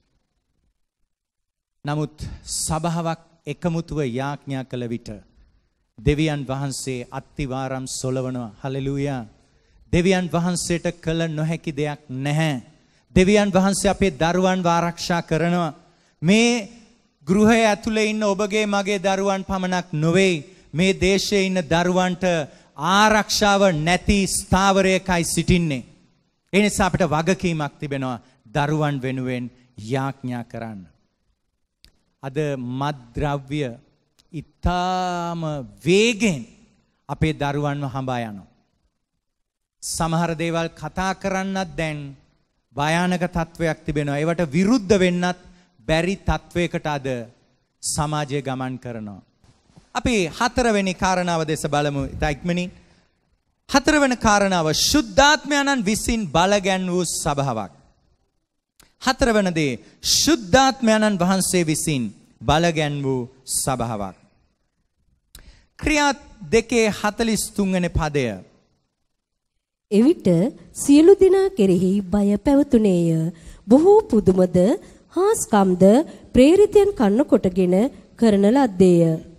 නමුත් සභාවක් එකමුතුව යාඥා කළ විට දෙවියන් වහන්සේ අත්තිවාරම් සොලවනවා. හලෙලූයා. දෙවියන් වහන්සේට කළ නොහැකි දෙයක් නැහැ. දෙවියන් වහන්සේ අපේ දරුවන්ව ආරක්ෂා කරනවා. මේ ගෘහය ඇතුලේ ඉන්න ඔබගේ මගේ දරුවන් පමණක් නොවේ, මේ දේශයේ ඉන්න දරුවන්ට ආරක්ෂාව නැති ස්ථාවරයකයි සිටින්නේ. ඒ නිසා අපිට වගකීමක් තිබෙනවා දරුවන් වෙනුවෙන් යාඥා කරන්න. අද මත්ද්‍රව්‍ය ඊටාම වේගෙන් අපේ දරුවන්ව හඹා යනවා. සමහර දේවල් කතා කරන්නත් දැන් භයානක තත්වයක් තිබෙනවා. ඒවට විරුද්ධ වෙන්නත් බැරි තත්වයකට අද සමාජය ගමන් කරනවා. අපි හතරවෙනි කාරණාව දෙස බලමු ඉක්මනින්. හතරවෙනි කාරණාව ශුද්ධාත්මයන්න් විසින් බලගැන් වූ සභාවක්. හතරවෙනි දේ ශුද්ධාත්මයන්න් වහන්සේ විසින් බලගැන් වූ සභාවක්. ක්‍රියා 2:43 වෙනි පදය. එවිට සියලු දෙනා කෙරෙහි බය පැවතුනේය. බොහෝ පුදුමද හාස්කම්ද ප්‍රේරිතයන් කන්න කොටගෙන කරන ලද්දේය.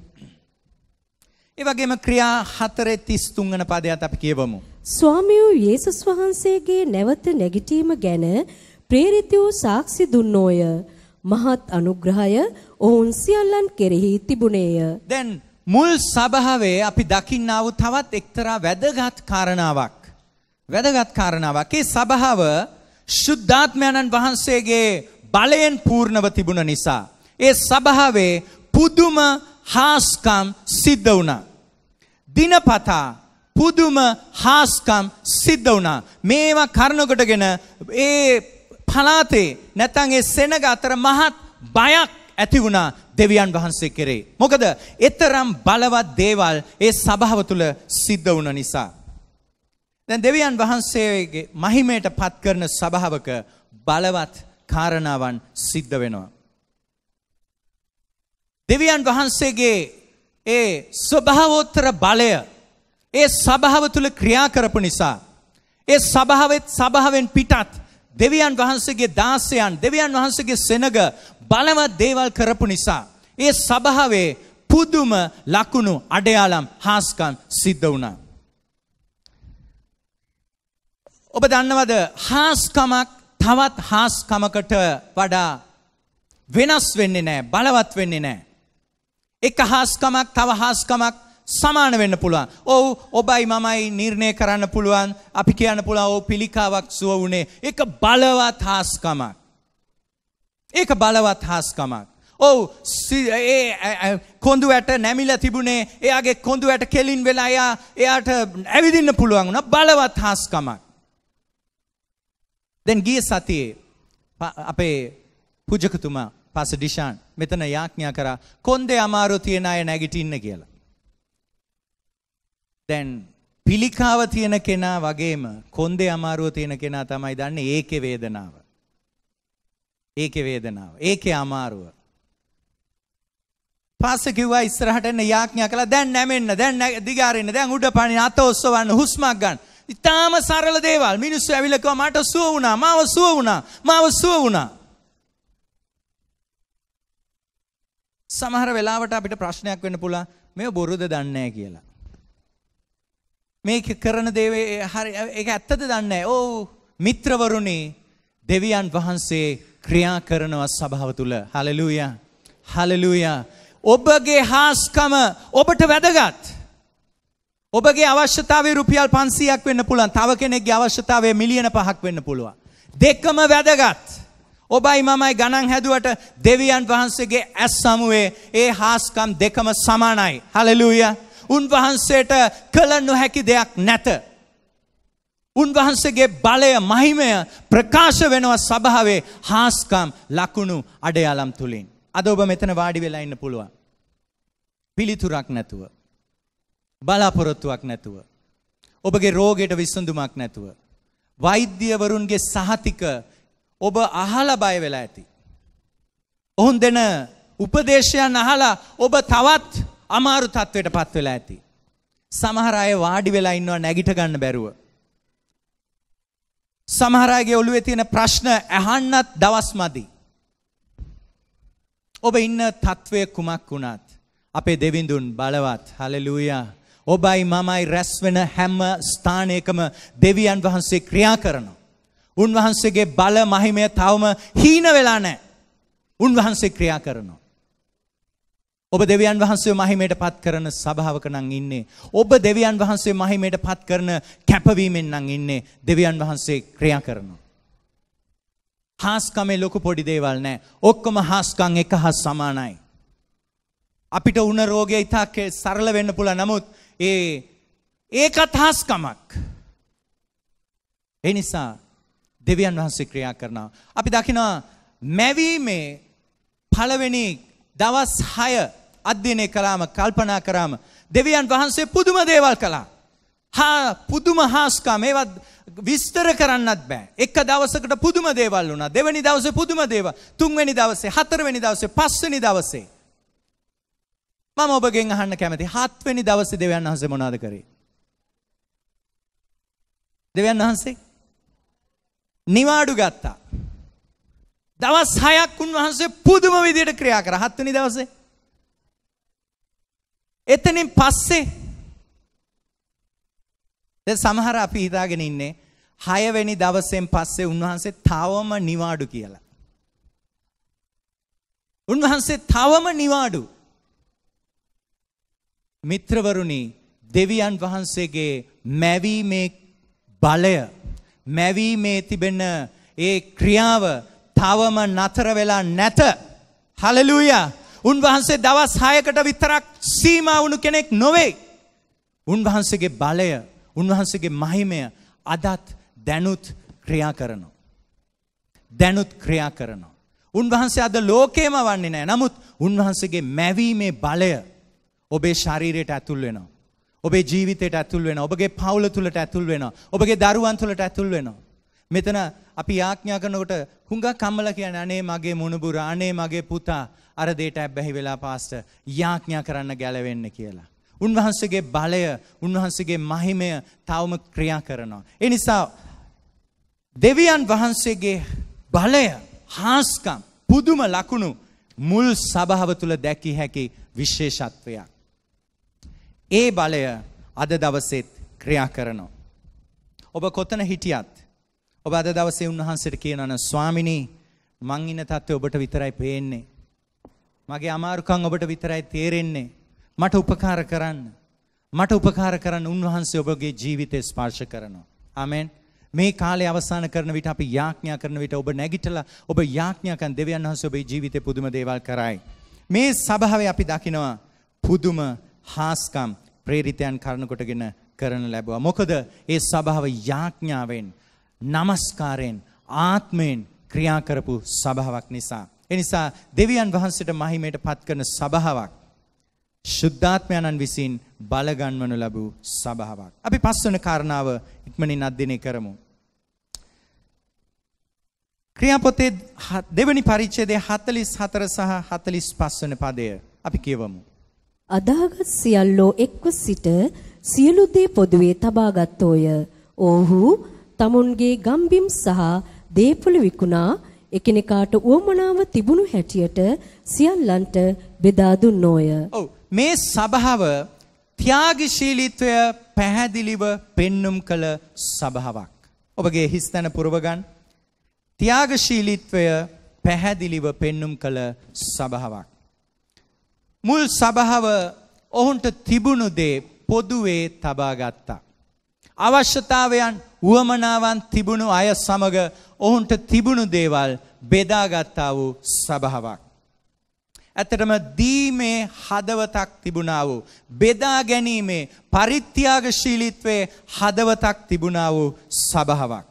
ඒ වගේම ක්‍රියා 4:33 වෙනි පදයට අපි කියවමු. ස්වාමියෝ යේසුස් වහන්සේගේ නැවත නැගිටීම ගැන ප්‍රේරිතයෝ සාක්ෂි දුන්නෝය. මහත් අනුග්‍රහය ඔවුන් සියල්ලන් කෙරෙහි තිබුණේය. දැන් මුල් සභාවේ අපි දකින්නා වූ තවත් එක්තරා වැදගත් කාරණාවක්. ඒ සභාව ශුද්ධාත්මයන්න් වහන්සේගේ බලයෙන් පූර්ණව තිබුණ නිසා ඒ සභාවේ පුදුම හාස්කම් සිද්ධ වුණා. දිනපතා පුදුම හාස්කම් සිද්ධ වුණා. මේවා කරනකොටගෙන ඒ පලාතේ නැත්නම් ඒ සෙනග අතර මහත් බයක් ඇති වුණා දෙවියන් වහන්සේ කෙරේ. මොකද එතරම් බලවත් දේවල් ඒ සභාව තුල සිද්ධ වුණ නිසා. දැන් දෙවියන් වහන්සේගේ මහිමයට පත් කරන සභාවක බලවත් කාරණාවන් සිද්ධ වෙනවා. දෙවියන් වහන්සේගේ ඒ ස්වභාවෝත්තර බලය ඒ සභාව තුල ක්‍රියා කරපු නිසා ඒ සභාවෙන් පිටත් දෙවියන් වහන්සේගේ දාසයන් දෙවියන් වහන්සේගේ සෙනග බලවත් දේවල් කරපු නිසා ඒ සභාවේ පුදුම ලකුණු අඩයාලම් හාස්කම් සිද්ධ වුණා. ඔබ දන්නවද හාස්කමක් තවත් හාස්කමකට වඩා වෙනස් වෙන්නේ නැහැ, බලවත් වෙන්නේ නැහැ. එක හාස්කමක් තව හාස්කමක් සමාන වෙන්න පුළුවන්. ඔව් ඔබයි මමයි නිර්ණය කරන්න පුළුවන්. අපි කියන්න පුළුවන් ඔව් පිළිකාවක් සුව වුණේ. ඒක බලවත් හාස්කමක්. ඔව් කොඳු ඇට නැමිලා තිබුණේ එයාගේ කොඳු ඇට කෙලින් වෙලා එයාට ඇවිදින්න පුළුවන් වුණා. බලවත් හාස්කමක්. දැන් ගිය සතියේ අපේ පූජකතුමා පාස ඩිෂාන් මෙතන යාඥා කරා කොන්දේ අමාරු තියෙන අය නැගිටින්න කියලා. දැන් පිළිකාව තියෙන කෙනා වගේම කොන්දේ අමාරුව තියෙන කෙනා තමයි දන්නේ ඒකේ වේදනාව. ඒකේ අමාරුව. පාස කිව්වා ඉස්සරහට එන්න යාඥා කළා දැන් නැමෙන්න දැන් දිගාරින්න දැන් උඩ පනින අත ඔස්සවන්න හුස්මක් ගන්න. ඉතාම සරල දේවල්. මිනිස්සු ඇවිල්ලා කිව්වා මට සුව වුණා, මාව සුව වුණා. සමහර වෙලාවට අපිට ප්‍රශ්නයක් වෙන්න පුළුවන් මේ බොරුද දන්නේ නැහැ කියලා. මේක කරන දේ හරි ඒක ඇත්තද දන්නේ නැහැ. ඔව් මිත්‍රවරුනි දෙවියන් වහන්සේ ක්‍රියා කරනවා සභාව තුල. හලෙලූයා. ඔබගේ හාස්කම ඔබට වැදගත්. ඔබගේ අවශ්‍යතාවය රුපියල් 500ක් වෙන්න පුළුවන්. තව කෙනෙක්ගේ අවශ්‍යතාවය මිලියන 5ක් වෙන්න පුළුවන්. දෙකම වැදගත්. ඔබයි මමයි ගණන් හැදුවට දෙවියන් වහන්සේගේ ඇස් සමුවේ ඒ හාස්කම් දෙකම සමානයි. හලෙලූයා. උන්වහන්සේට කළ නොහැකි දෙයක් නැත. උන්වහන්සේගේ බලය මහිමය ප්‍රකාශ වෙනවා සභාවේ හාස්කම් ලකුණු අඩයාලම් තුලින්. අද ඔබ මෙතන වාඩි වෙලා ඉන්න පුළුවන්. පිළිතුරක් නැතුව, බලාපොරොත්තුවක් නැතුව, ඔබගේ රෝගයට විසඳුමක් නැතුව, වෛද්‍යවරුන්ගේ සහතික ඔබ අහලා බය වෙලා ඇති. ඔවුන් දෙන උපදේශයන් අහලා ඔබ තවත් අමාරු තත්වයට පත් වෙලා ඇති. සමහර අය වාඩි වෙලා ඉන්නවා නැගිට ගන්න බැරුව. සමහර අයගේ ඔළුවේ තියෙන ප්‍රශ්න අහන්නත් දවස් මදි. ඔබ ඉන්න තත්වය කුමක් වුණත් අපේ දෙවිඳුන් බලවත්. හලෙලූයා. ඔබයි මමයි රැස් වෙන හැම ස්ථානයකම දෙවියන් වහන්සේ ක්‍රියා කරනවා. උන්වහන්සේගේ බල මහිමය තවම හීන වෙලා නැහැ. උන්වහන්සේ ක්‍රියා කරනවා. ඔබ දෙවියන් වහන්සේ මහිමයට පත් කරන සභාවක නම් ඉන්නේ. ඔබ දෙවියන් වහන්සේ මහිමයට පත් කරන කැපවීමෙන් නම් ඉන්නේ. දෙවියන් වහන්සේ ක්‍රියා කරනවා. හාස්කමේ ලොකු පොඩි දේවල් නැහැ. ඔක්කොම හාස්කම් එක හා සමානයි. අපිට උණ රෝගය ඉතාක් සරල වෙන්න පුළුවන්. නමුත් ඒකත් හාස්කමක්. ඒ නිසා දෙවියන් වහන්සේ ක්‍රියා කරනවා. අපි දකිනවා මැවීමේ පළවෙනි දවස් 6 අධ්‍යයනය කළාම කල්පනා කරාම දෙවියන් වහන්සේ පුදුම දේවල් කළා. පුදුම හාස්කම් ඒවත් විස්තර කරන්නත් බෑ. එක දවසකට පුදුම දේවල් වුණා. දෙවෙනි දවසේ පුදුම දේවල්. තුන්වෙනි දවසේ, හතරවෙනි දවසේ, පස්වෙනි දවසේ. මම ඔබගෙන් අහන්න කැමතියි. හත්වෙනි දවසේ දෙවියන් වහන්සේ මොනවද කරේ? දෙවියන් වහන්සේ නිවාඩු ගත්තා. දවස් 6ක් උන්වහන්සේ පුදුම විදියට ක්‍රියා කරා. හත්වෙනි දවසේ. එතනින් පස්සේ දැන් සමහර අපි හිතාගෙන ඉන්නේ 6 වෙනි දවසෙන් පස්සේ උන්වහන්සේ තවම නිවාඩු කියලා. උන්වහන්සේ තවම නිවාඩු. මිත්‍රවරුනි, දෙවියන් වහන්සේගේ මැවීමේ බලය, මැවීමේ තිබෙන ඒ ක්‍රියාව තවම නතර වෙලා නැත. හලෙලූයා. උන්වහන්සේ දවස් 6කට විතරක් සීමා වුණු කෙනෙක් නොවේ. උන්වහන්සේගේ බලය, උන්වහන්සේගේ මහිමය අදත් දැනුත් ක්‍රියා කරනවා. දැනුත් ක්‍රියා කරනවා. උන්වහන්සේ අද ලෝකේම වන්නේ නැහැ. නමුත් උන්වහන්සේගේ මැවීමේ බලය ඔබේ ශරීරයට ඇතුල් වෙනවා. ඔබේ ජීවිතයට ඇතුල් වෙනවා. ඔබගේ පවුල තුලට ඇතුල් වෙනවා. ඔබගේ දරුවන් තුලට ඇතුල් වෙනවා. මෙතන අපි යාඥා කරනකොට හුඟක් කම්මල කියන්නේ අනේ මගේ මුණුබුර, අනේ මගේ පුතා අර දෙයට බැහැ වෙලා පාස්ටර් යාඥා කරන්න ගැලවෙන්න කියලා. උන්වහන්සේගේ බලය, උන්වහන්සේගේ මහිමය තවම ක්‍රියා කරනවා. ඒ නිසා දෙවියන් වහන්සේගේ බලය, හාස්කම්, පුදුම ලකුණු මුල් සභාව තුල දැකිය හැකි විශේෂත්වයක්. ඒ බලය අද දවසේත් ක්‍රියා කරනවා. ඔබ කොතන හිටියත් ඔබ අද දවසේ උන්වහන්සේට කියනවා නම් ස්වාමිනී මං ඉන්න තත්ත්වය ඔබට විතරයි පේන්නේ. මගේ අමාරුකම් ඔබට විතරයි තේරෙන්නේ. මට උපකාර කරන්න. මට උපකාර කරන්න උන්වහන්සේ ඔබගේ ජීවිතේ ස්පර්ශ කරනවා. ආමෙන්. මේ කාලේ අවසන් කරන විට අපි යාඥා කරන විට ඔබ නැගිටලා ඔබ යාඥා කරන දෙවියන් වහන්සේ ඔබේ ජීවිතේ පුදුම දේවල් කරයි. මේ සභාවේ අපි දකිනවා පුදුම හාස්කම් ප්‍රේරිතයන් කරන කොටගෙන කරන ලැබුවා. මොකද ඒ සභාව යාඥාවෙන්, නමස්කාරයෙන්, ආත්මයෙන් ක්‍රියා කරපු සභාවක් නිසා. ඒ නිසා දෙවියන් වහන්සේට මහිමයට පත් කරන සභාවක්, ශුද්ධාත්මයන්න් විසින් බල ගන්වනු ලැබූ සභාවක්. අපි පස්වන කාරණාව ඉක්මනින් අධ්‍යයනය කරමු. ක්‍රියාපොතේ දෙවැනි පරිච්ඡේදයේ 44 සහ 45 වන පදය අපි කියවමු. අදාගත් සියල්ලෝ එක්ව සිට සියලු දේ පොදුවේ තබාගත්තෝය. ඔව්හු තමුන්ගේ ගම්බිම් සහ දේපොළ විකුණා එකිනෙකාට උවමනාව තිබුණු හැටියට සියල්ලන්ට බෙදා දුන්නෝය. ඔව්, මේ සභාව ත්‍යාගශීලීත්වය පැහැදිලිව පෙන්눔 කළ සභාවක්. ඔබගේ හිස්තැන පුරව ගන්න. ත්‍යාගශීලීත්වය පැහැදිලිව පෙන්눔 කළ සභාවක්. මුල් සභාව ඔවුන්ට තිබුණු දේ පොදුවේ තබා ගත්තා. අවශ්‍යතාවයන්, උවමනාවන් තිබුණු අය සමග ඔවුන්ට තිබුණු දේවල් බෙදාගත්තා වූ සභාවක්. ඇත්තටම දීමේ හදවතක් තිබුණා වූ, බෙදා ගැනීමේ පරිත්‍යාගශීලීත්වයේ හදවතක් තිබුණා වූ සභාවක්.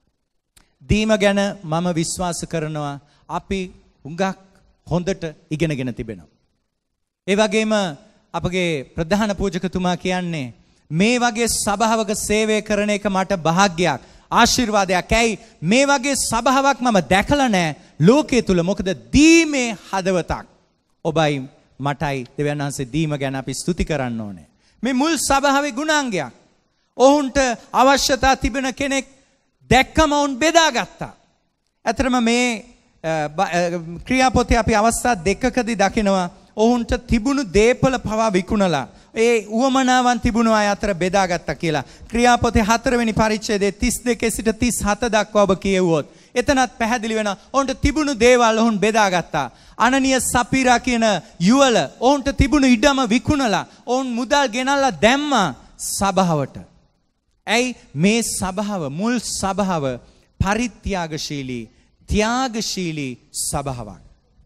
දීම ගැන මම විශ්වාස කරනවා අපි හුඟක් හොඳට ඉගෙනගෙන තිබෙනවා. ඒ වගේම අපගේ ප්‍රධාන පූජකතුමා කියන්නේ මේ වගේ සභාවක සේවය කරන එක මට භාග්‍යයක්, ආශිර්වාදයක්. ඇයි මේ වගේ සභාවක් මම දැකලා නැහැ ලෝකයේ තුල. මොකද දීමේ හදවතක් ඔබයි මටයි දෙවියන් වහන්සේ දීම ගැන අපි ස්තුති කරන්න ඕනේ. මේ මුල් සභාවේ ගුණාංගයක්. ඔවුන්ට අවශ්‍යතා තිබෙන කෙනෙක් දැක්කම ඔවුන් බෙදාගත්තා. ඇත්තටම මේ ක්‍රියාපොතේ අපි අවස්ථා දෙකකදී දකිනවා ඔවුන්ට තිබුණු දේපල පවා විකුණලා ඒ උවමනාවන් තිබුණු අය අතර බෙදාගත්තා කියලා. ක්‍රියාපොතේ 4 වෙනි පරිච්ඡේදයේ 32 සිට 37 දක්වා ඔබ කියවුවොත් එතනත් පැහැදිලි වෙනවා ඔවුන්ට තිබුණු දේවල් ඔවුන් බෙදාගත්තා. අනනිය සපීරා කියන යුවල ඔවුන්ට තිබුණු ඉඩම විකුණලා ඔවුන් මුදල් ගෙනල්ලා දැම්මා සභාවට. ඇයි මේ සභාව, මුල් සභාව පරිත්‍යාගශීලී, ත්‍යාගශීලී සභාවක්.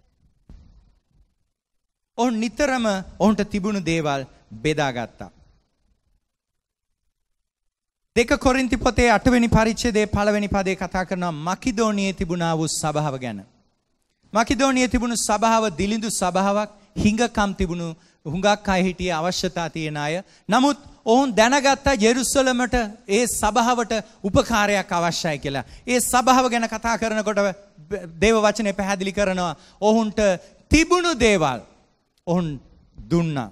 ඔවුන් නිතරම ඔවුන්ට තිබුණු දේවල් බෙදාගත්තා. 2 කොරින්ති පොතේ 8 වෙනි පරිච්ඡේදයේ 1 වෙනි පදේ කතා කරනවා මකිදෝනියේ තිබුණා වූ සභාව ගැන. මකිදෝනියේ තිබුණු සභාව දිලිඳු සභාවක්. හිඟකම් තිබුණු හුඟක් අය හිටියේ අවශ්‍යතා තියෙන අය. නමුත් ඔවුන් දැනගත්තා යෙරුසලමට ඒ සභාවට උපකාරයක් අවශ්‍යයි කියලා. ඒ සභාව ගැන කතා කරනකොට දේව වචනේ පැහැදිලි කරනවා ඔවුන්ට තිබුණු දේවල් ඔවුන් දුන්නා.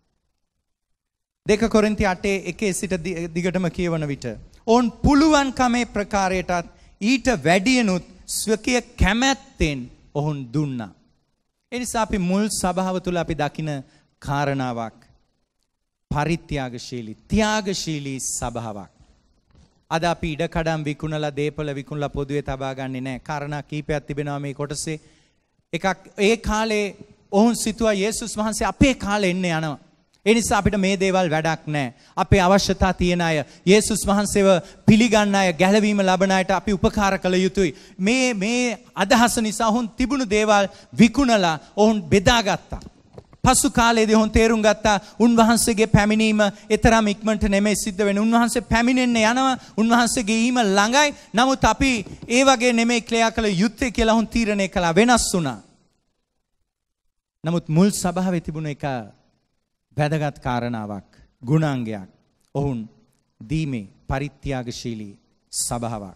2 කොරින්ති 8:1 සිට දිගටම කියවන විට ඔවුන් පුළුවන් කමේ ප්‍රකාරයටත් ඊට වැඩියනුත් ස්වකීය කැමැත්තෙන් ඔවුන් දුන්නා. ඒ නිසා අපි මුල් සභාව තුල අපි දකින කාරණාවක් පරිත්‍යාගශීලී ත්‍යාගශීලී සභාවක්. අද අපි ඉඩකඩම් විකුණලා දේපල විකුණලා පොදුවේ තබා ගන්නේ නැහැ. කාරණා කීපයක් තිබෙනවා මේ කොටසේ. එකක් ඒ කාලේ ඔවුන් සිතුවා යේසුස් වහන්සේ අපේ කාලේ එන්න යනවා. ඒ නිසා අපිට මේ දේවල් වැඩක් නැහැ. අපේ අවශ්‍යතා තියෙන අය යේසුස් වහන්සේව පිළිගන්න අය ගැලවීම ලබන අයට අපි උපකාර කළ යුතුයි. මේ අදහස නිසා ඔවුන් තිබුණු දේවල් විකුණලා ඔවුන් බෙදාගත්තා. පසු කාලයේදී ඔවුන් තේරුම් ගත්තා උන්වහන්සේගේ පැමිණීම ඊතරම් ඉක්මනට නෙමෙයි සිද්ධ වෙන්නේ. උන්වහන්සේ පැමිණෙන්න යනවා. උන්වහන්සේගේ ඊම ළඟයි. නමුත් අපි ඒ වගේ නෙමෙයි ක්‍රියා කළ යුත්තේ කියලා ඔවුන් තීරණය කළා. වෙනස් වුණා. නමුත් මුල් සභාවේ තිබුණ එක වැදගත් කාරණාවක් ගුණාංගයක්. ඔවුන් දීමේ පරිත්‍යාගශීලී සභාවක්.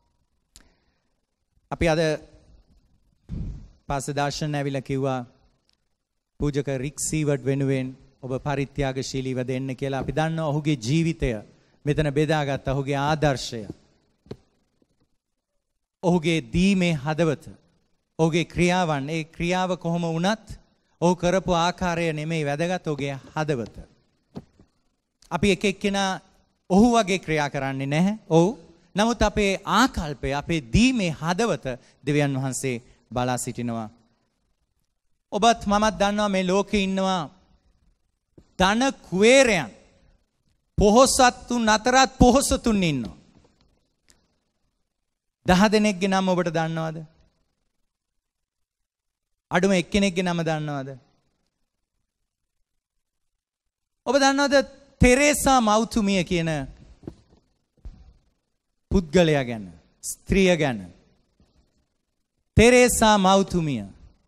අපි අද පාස්ටර් දාර්ශන් ඇවිල්ලා කිව්වා පූජක රික් සීවර්ඩ් වෙනුවෙන් ඔබ පරිත්‍යාගශීලීව දෙන්න කියලා. අපි දන්නවා ඔහුගේ ජීවිතය මෙතන බෙදාගත්ත ඔහුගේ ආදර්ශය. ඔහුගේ දීමේ හදවත. ඔහුගේ ක්‍රියාවන් ඒ ක්‍රියාව කොහොම වුණත් ඔහු කරපු ආකාරය නෙමෙයි වැදගත් ඔහුගේ හදවත. අපි එක එක්කෙනා ඔහු වගේ ක්‍රියා කරන්නේ නැහැ. ඔව්. නමුත් අපේ ආකල්පය අපේ දීමේ හදවත දෙවියන් වහන්සේ බලා සිටිනවා. ඔබත් මමත් දන්නවා මේ ලෝකේ ඉන්නවා ධන කුවේරයන්. පොහොසත්තුන් අතරත් පොහොසතුන් ඉන්නවා. 10 දෙනෙක්ගේ නම ඔබට දන්නවද? අඩුම එක්කෙනෙක්ගේ නම දන්නවද? ඔබ දන්නවද තෙරේසා මව්තුමිය කියන පුද්ගලයා ගැන, ස්ත්‍රිය ගැන? තෙරේසා මව්තුමිය.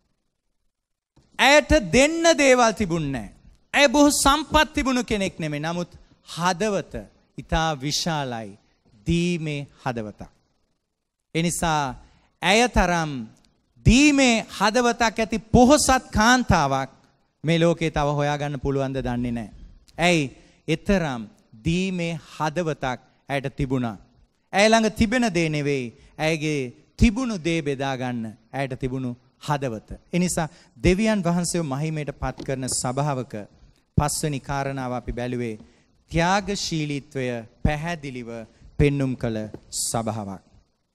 ඇයට දෙන්න දේවල් තිබුණේ නැහැ. ඇය බොහෝ සම්පත් තිබුණු කෙනෙක් නෙමෙයි. නමුත් හදවත ඊටා විශාලයි. දීමේ හදවතක්. ඒ නිසා ඇය තරම් දීමේ හදවතක් ඇති පොහොසත් කාන්තාවක් මේ ලෝකේ තව හොයාගන්න පුළුවන්ද දන්නේ නැහැ. ඇයි? එතරම් දීමේ හදවතක් ඇයට තිබුණා. ඇය ළඟ තිබෙන දේ නෙවෙයි, ඇයගේ තිබුණු දේ බෙදා ගන්න ඇයට තිබුණු හදවත. ඒ නිසා දෙවියන් වහන්සේව මහිමයට පත් කරන සභාවක පස්වෙනි කාරණාව අපි බැලුවේ ත්‍යාගශීලීත්වය පැහැදිලිව පෙන්눔 කළ සභාවක්.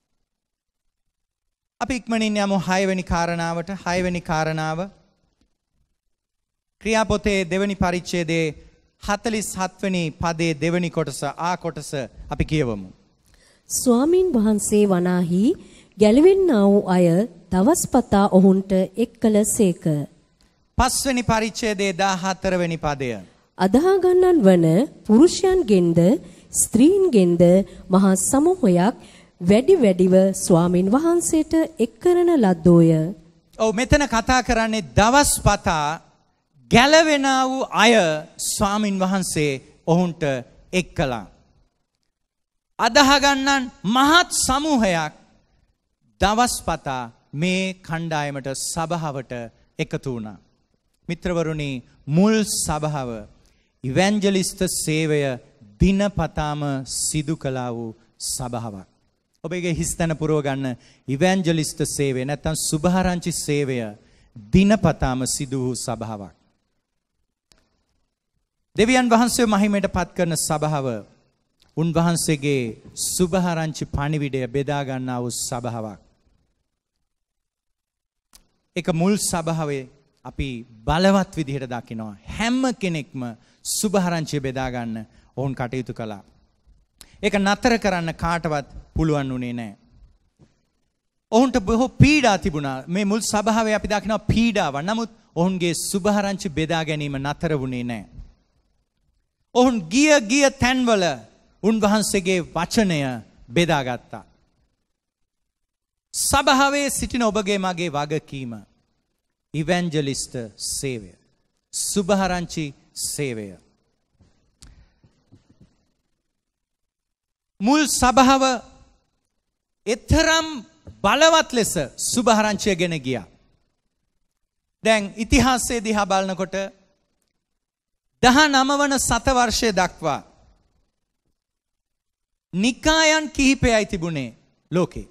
අපි ඉක්මනින් යමු 6 වෙනි කාරණාවට. 6 වෙනි කාරණාව ක්‍රියාපොතේ 2 වෙනි පරිච්ඡේදයේ 47 වෙනි පදයේ 2 වෙනි කොටස කොටස අපි කියවමු. ස්වාමින් වහන්සේ වනාහි ගැලවෙන්නා වූ අය දවස්පතා ඔවුන්ට එක්කලසේක. 5 වෙනි පරිච්ඡේදයේ 14 වෙනි පදය. අදහා ගන්නන් වන පුරුෂයන්ගෙන්ද ස්ත්‍රීන්ගෙන්ද මහා සමූහයක් වැඩිව ස්වාමින් වහන්සේට එක් කරන ලද්දෝය. ඔව්, මෙතන කතා කරන්නේ දවස්පතා ගැලවෙනා වූ අය ස්වාමින් වහන්සේ ඔවුන්ට එක් කළා. අදහා ගන්නන් මහත් සමූහයක් දවස්පතා මේ කණ්ඩායමට සභාවට එකතු වුණා. මිත්‍රවරුනි, මුල් සභාව ඉවැන්ජලිස්ට් සේවය දිනපතාම සිදු කළා වූ සභාවක්. ඔබගේ හිස්තැන පුරව ගන්න. ඉවැන්ජලිස්ට් සේවය නැත්නම් සුභාරංචි සේවය දිනපතාම සිදු වූ සභාවක්. දෙවියන් වහන්සේ මහිමයට පත් කරන සභාව උන්වහන්සේගේ සුභාරංචි පණිවිඩය බෙදා ගන්නා වූ සභාවක්. ඒක මුල් සභාවේ අපි බලවත් විදිහට දකිනවා. හැම කෙනෙක්ම සුභාරංචිය බෙදා ගන්න ඔවුන් කටයුතු කළා. ඒක නතර කරන්න කාටවත් පුළුවන් වුණේ නැහැ. ඔවුන්ට බොහෝ පීඩා තිබුණා. මේ මුල් සභාවේ අපි දකිනවා පීඩාව. නමුත් ඔවුන්ගේ සුභාරංචි බෙදා ගැනීම නතර වුණේ නැහැ. ඔවුන් ගිය තැන්වල උන්වහන්සේගේ වචනය බෙදාගත්තා. සභාවේ සිටින ඔබගේ මගේ වගකීම ඉවැන්ජලිස්ට සේවය. සුභාරංචි සේවය. මුල් සභාව එතරම් බලවත් ලෙස සුභාරංචිය ගෙන ගියා. දැන් ඉතිහාසයේ දිහා බලනකොට 19 වන සතවර්ෂය දක්වා නිකායන් කිහිපයයි තිබුණේ ලෝකේ.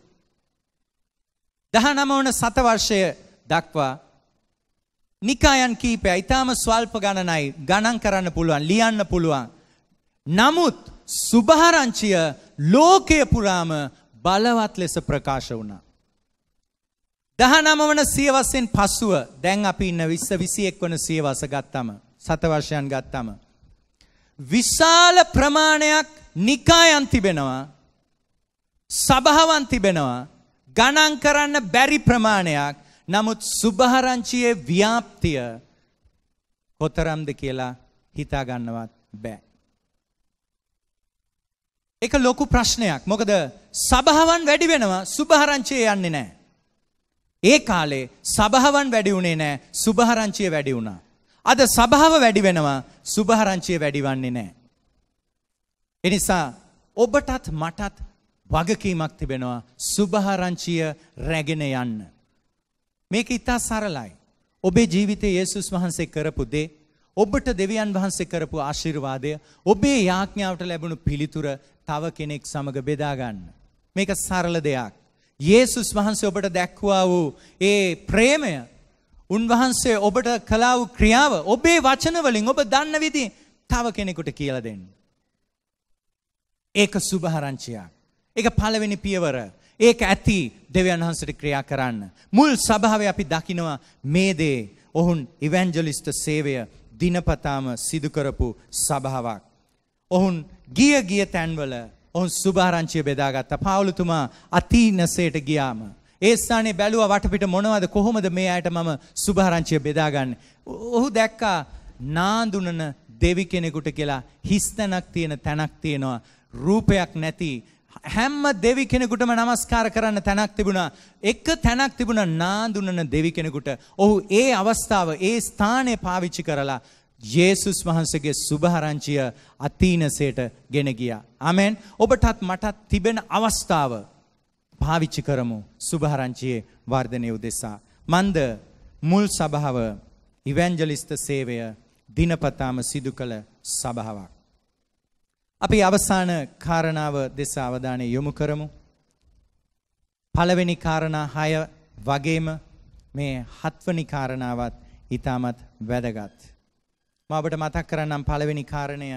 19 වන සතවර්ෂය දක්වා නිකායන් කිහිපයයි ඊටාම ස්වල්ප ගණනයි ගණන් කරන්න පුළුවන් ලියන්න පුළුවන්. නමුත් සුභාරංචිය ලෝකය පුරාම බලවත් ලෙස ප්‍රකාශ වුණා. 19 වන සියවසෙන් පසුව දැන් අපි ඉන්න 20-21 වන සියවස ගත්තම සතවර්ෂයන් ගත්තම විශාල ප්‍රමාණයක් නිකායන් තිබෙනවා. සභාවන් තිබෙනවා. ගණන් කරන්න බැරි ප්‍රමාණයක්. නමුත් සුභාරංචියේ ව්‍යාප්තිය කොතරම්ද කියලා හිතා ගන්නවත් බෑ. ඒක ලොකු ප්‍රශ්නයක්. මොකද සභාවන් වැඩි වෙනවා සුභාරංචිය යන්නේ නැහැ. ඒ කාලේ සභාවන් වැඩි වුණේ නැහැ සුභාරංචිය වැඩි වුණා. අද සභාව වැඩි වෙනවා සුභාරංචිය වැඩි වන්නේ නැහැ. ඒ නිසා ඔබටත් මටත් වගකීමක් තිබෙනවා සුභාරංචිය රැගෙන යන්න. මේක ඉතා සරලයි. ඔබේ ජීවිතයේ යේසුස් වහන්සේ කරපු දේ, ඔබට දෙවියන් වහන්සේ කරපු ආශිර්වාදය, ඔබේ යාඥාවට ලැබුණු පිළිතුර තව කෙනෙක් සමග බෙදා ගන්න. මේක සරල දෙයක්. යේසුස් වහන්සේ ඔබට දැක්වුවා වූ ඒ ප්‍රේමය, උන්වහන්සේ ඔබට කළා වූ ක්‍රියාව ඔබේ වචන වලින් ඔබ දන්න විදිහ තව කෙනෙකුට කියලා දෙන්න. ඒක සුභාරංචියක්. ඒක පළවෙනි පියවර. ඒක ඇති දෙවියන් වහන්සේට ක්‍රියා කරන්න. මුල් සභාවේ අපි දකිනවා මේ දේ ඔවුන් ඉවැන්ජලිස්ට් සේවය දිනපතාම සිදු කරපු සභාවක්. ඔවුන් ගිය තැන්වල ඔවුන් සුභාරංචිය බෙදාගත්තා. පාවුලතුමා අතීනසයට ගියාම ඒ ස්ථානේ බැලුවා වටපිට මොනවද කොහොමද මේ අයට මම සුභාරංචිය බෙදාගන්නේ. ඔහු දැක්කා නාඳුනන දෙවි කෙනෙකුට කියලා හිස්තැනක් තියෙන තැනක් තියෙනවා. රූපයක් නැති හැම දෙවි කෙනෙකුටම නමස්කාර කරන්න තැනක් තිබුණා. එක තැනක් තිබුණා නාඳුනන දෙවි කෙනෙකුට. ඔහු ඒ අවස්ථාව ඒ ස්ථානය පාවිච්චි කරලා යේසුස් වහන්සේගේ සුභාරංචිය අතීනසයට ගෙන ගියා. ආමෙන්. ඔබටත් මටත් තිබෙන අවස්ථාව පාවිච්චි කරමු සුභාරංචියේ වර්ධනය උදෙසා. මන්ද මුල් සභාව ඉවැන්ජලිස්ට් සේවය දිනපතාම සිදු කළ සභාවක්. අපි අවසාන කාරණාව දෙස අවධානය යොමු කරමු. පළවෙනි කාරණා 6 වගේම මේ 7 වෙනි කාරණාවත් ඊටමත් වැදගත්. මම ඔබට මතක් කරන්නම් පළවෙනි කාරණය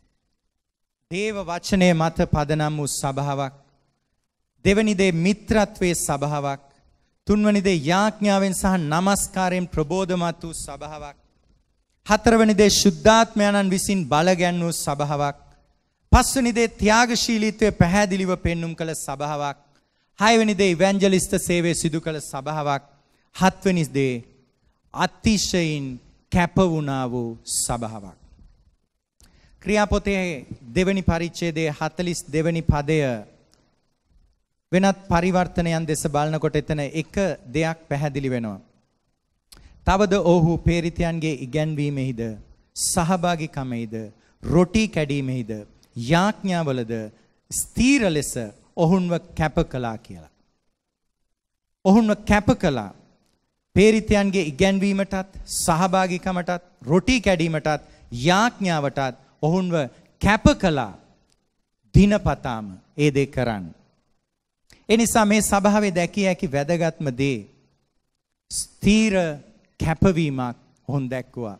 දේව වචනයේ මත පදනම් වූ සභාවක්. දෙවැනි දේ මිත්‍රත්වයේ සභාවක්. තුන්වැනි දේ යාඥාවෙන් සහ නමස්කාරයෙන් ප්‍රබෝධමත් වූ සභාවක්. හතරවෙනි දේ ශුද්ධාත්මයන්න් විසින් බලගැන් වූ සභාවක්. පස්වෙනි දේ ත්‍යාගශීලීත්වය පැහැදිලිව පෙන්눔 කළ සභාවක්. හයවෙනි දේ ඉවැන්ජලිස්ට් සේවය සිදු කළ සභාවක්. හත්වෙනි දේ අතිශයින් කැප වුණා වූ සභාවක්. ක්‍රියාපොතේ දෙවැනි පරිච්ඡේදයේ 42 වෙනි පදය වෙනත් පරිවර්තනයන් දෙස බලනකොට එතන එක දෙයක් පැහැදිලි වෙනවා. තවද ඔහු පේරිතයන්ගේ ඉගැන්වීමෙහිද සහභාගීකමෙහිද රොටි කැඩීමෙහිද යාඥාවලද ස්ථීර ලෙස ඔවුන්ව කැප කළා කියලා. ඔවුන්ව කැප කළා. පේරිතයන්ගේ ඉගැන්වීමටත් සහභාගීකමටත් රොටි කැඩීමටත් යාඥාවටත් ඔවුන්ව කැප කළා. දිනපතාම ඒ දේ කරන්න. ඒ නිසා මේ සභාවේ දැකිය හැකි වැදගත්ම දේ ස්ථීර කැපවීමක් ඔවුන් දැක්වුවා.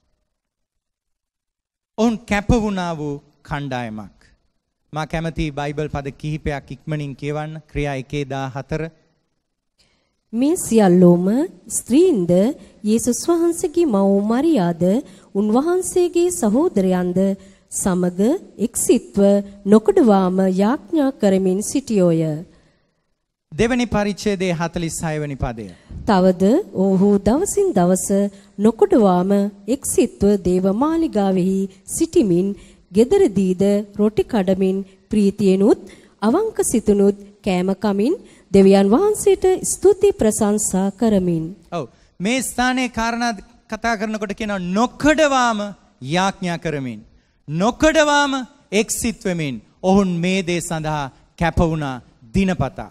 ඔවුන් කැප වුණා වූ කණ්ඩායමක්. මා කැමති බයිබල් පද කිහිපයක් ඉක්මනින් කියවන්න. ක්‍රියා 1:14. මේ සියල්ලෝම ස්ත්‍රීන්ද යේසුස් වහන්සේගේ මව මරියාද උන්වහන්සේගේ සහෝදරයන්ද සමග එක්සිත්ව නොකඩවාම යාඥා කරමින් සිටියෝය. දෙවැනි පරිච්ඡේදයේ 46 වෙනි පදය. තවද ඔහු දවසින් දවස නොකඩවාම එක්සිත්ව දේව මාලිගාවෙහි සිටිමින් ගෙදරදීද රොටි කඩමින් ප්‍රීතියෙනුත් අවංක සිතුනුත් කෑම කමින් දෙවියන් වහන්සේට ස්තුති ප්‍රශංසා කරමින්. ඔව් මේ ස්ථානයේ කාරණා කතා කරනකොට කියනවා නොකඩවාම යාඥා කරමින් නොකඩවාම එක්සිත් වෙමින් ඔවුන් මේ දේ සඳහා කැප වුණා දිනපතා.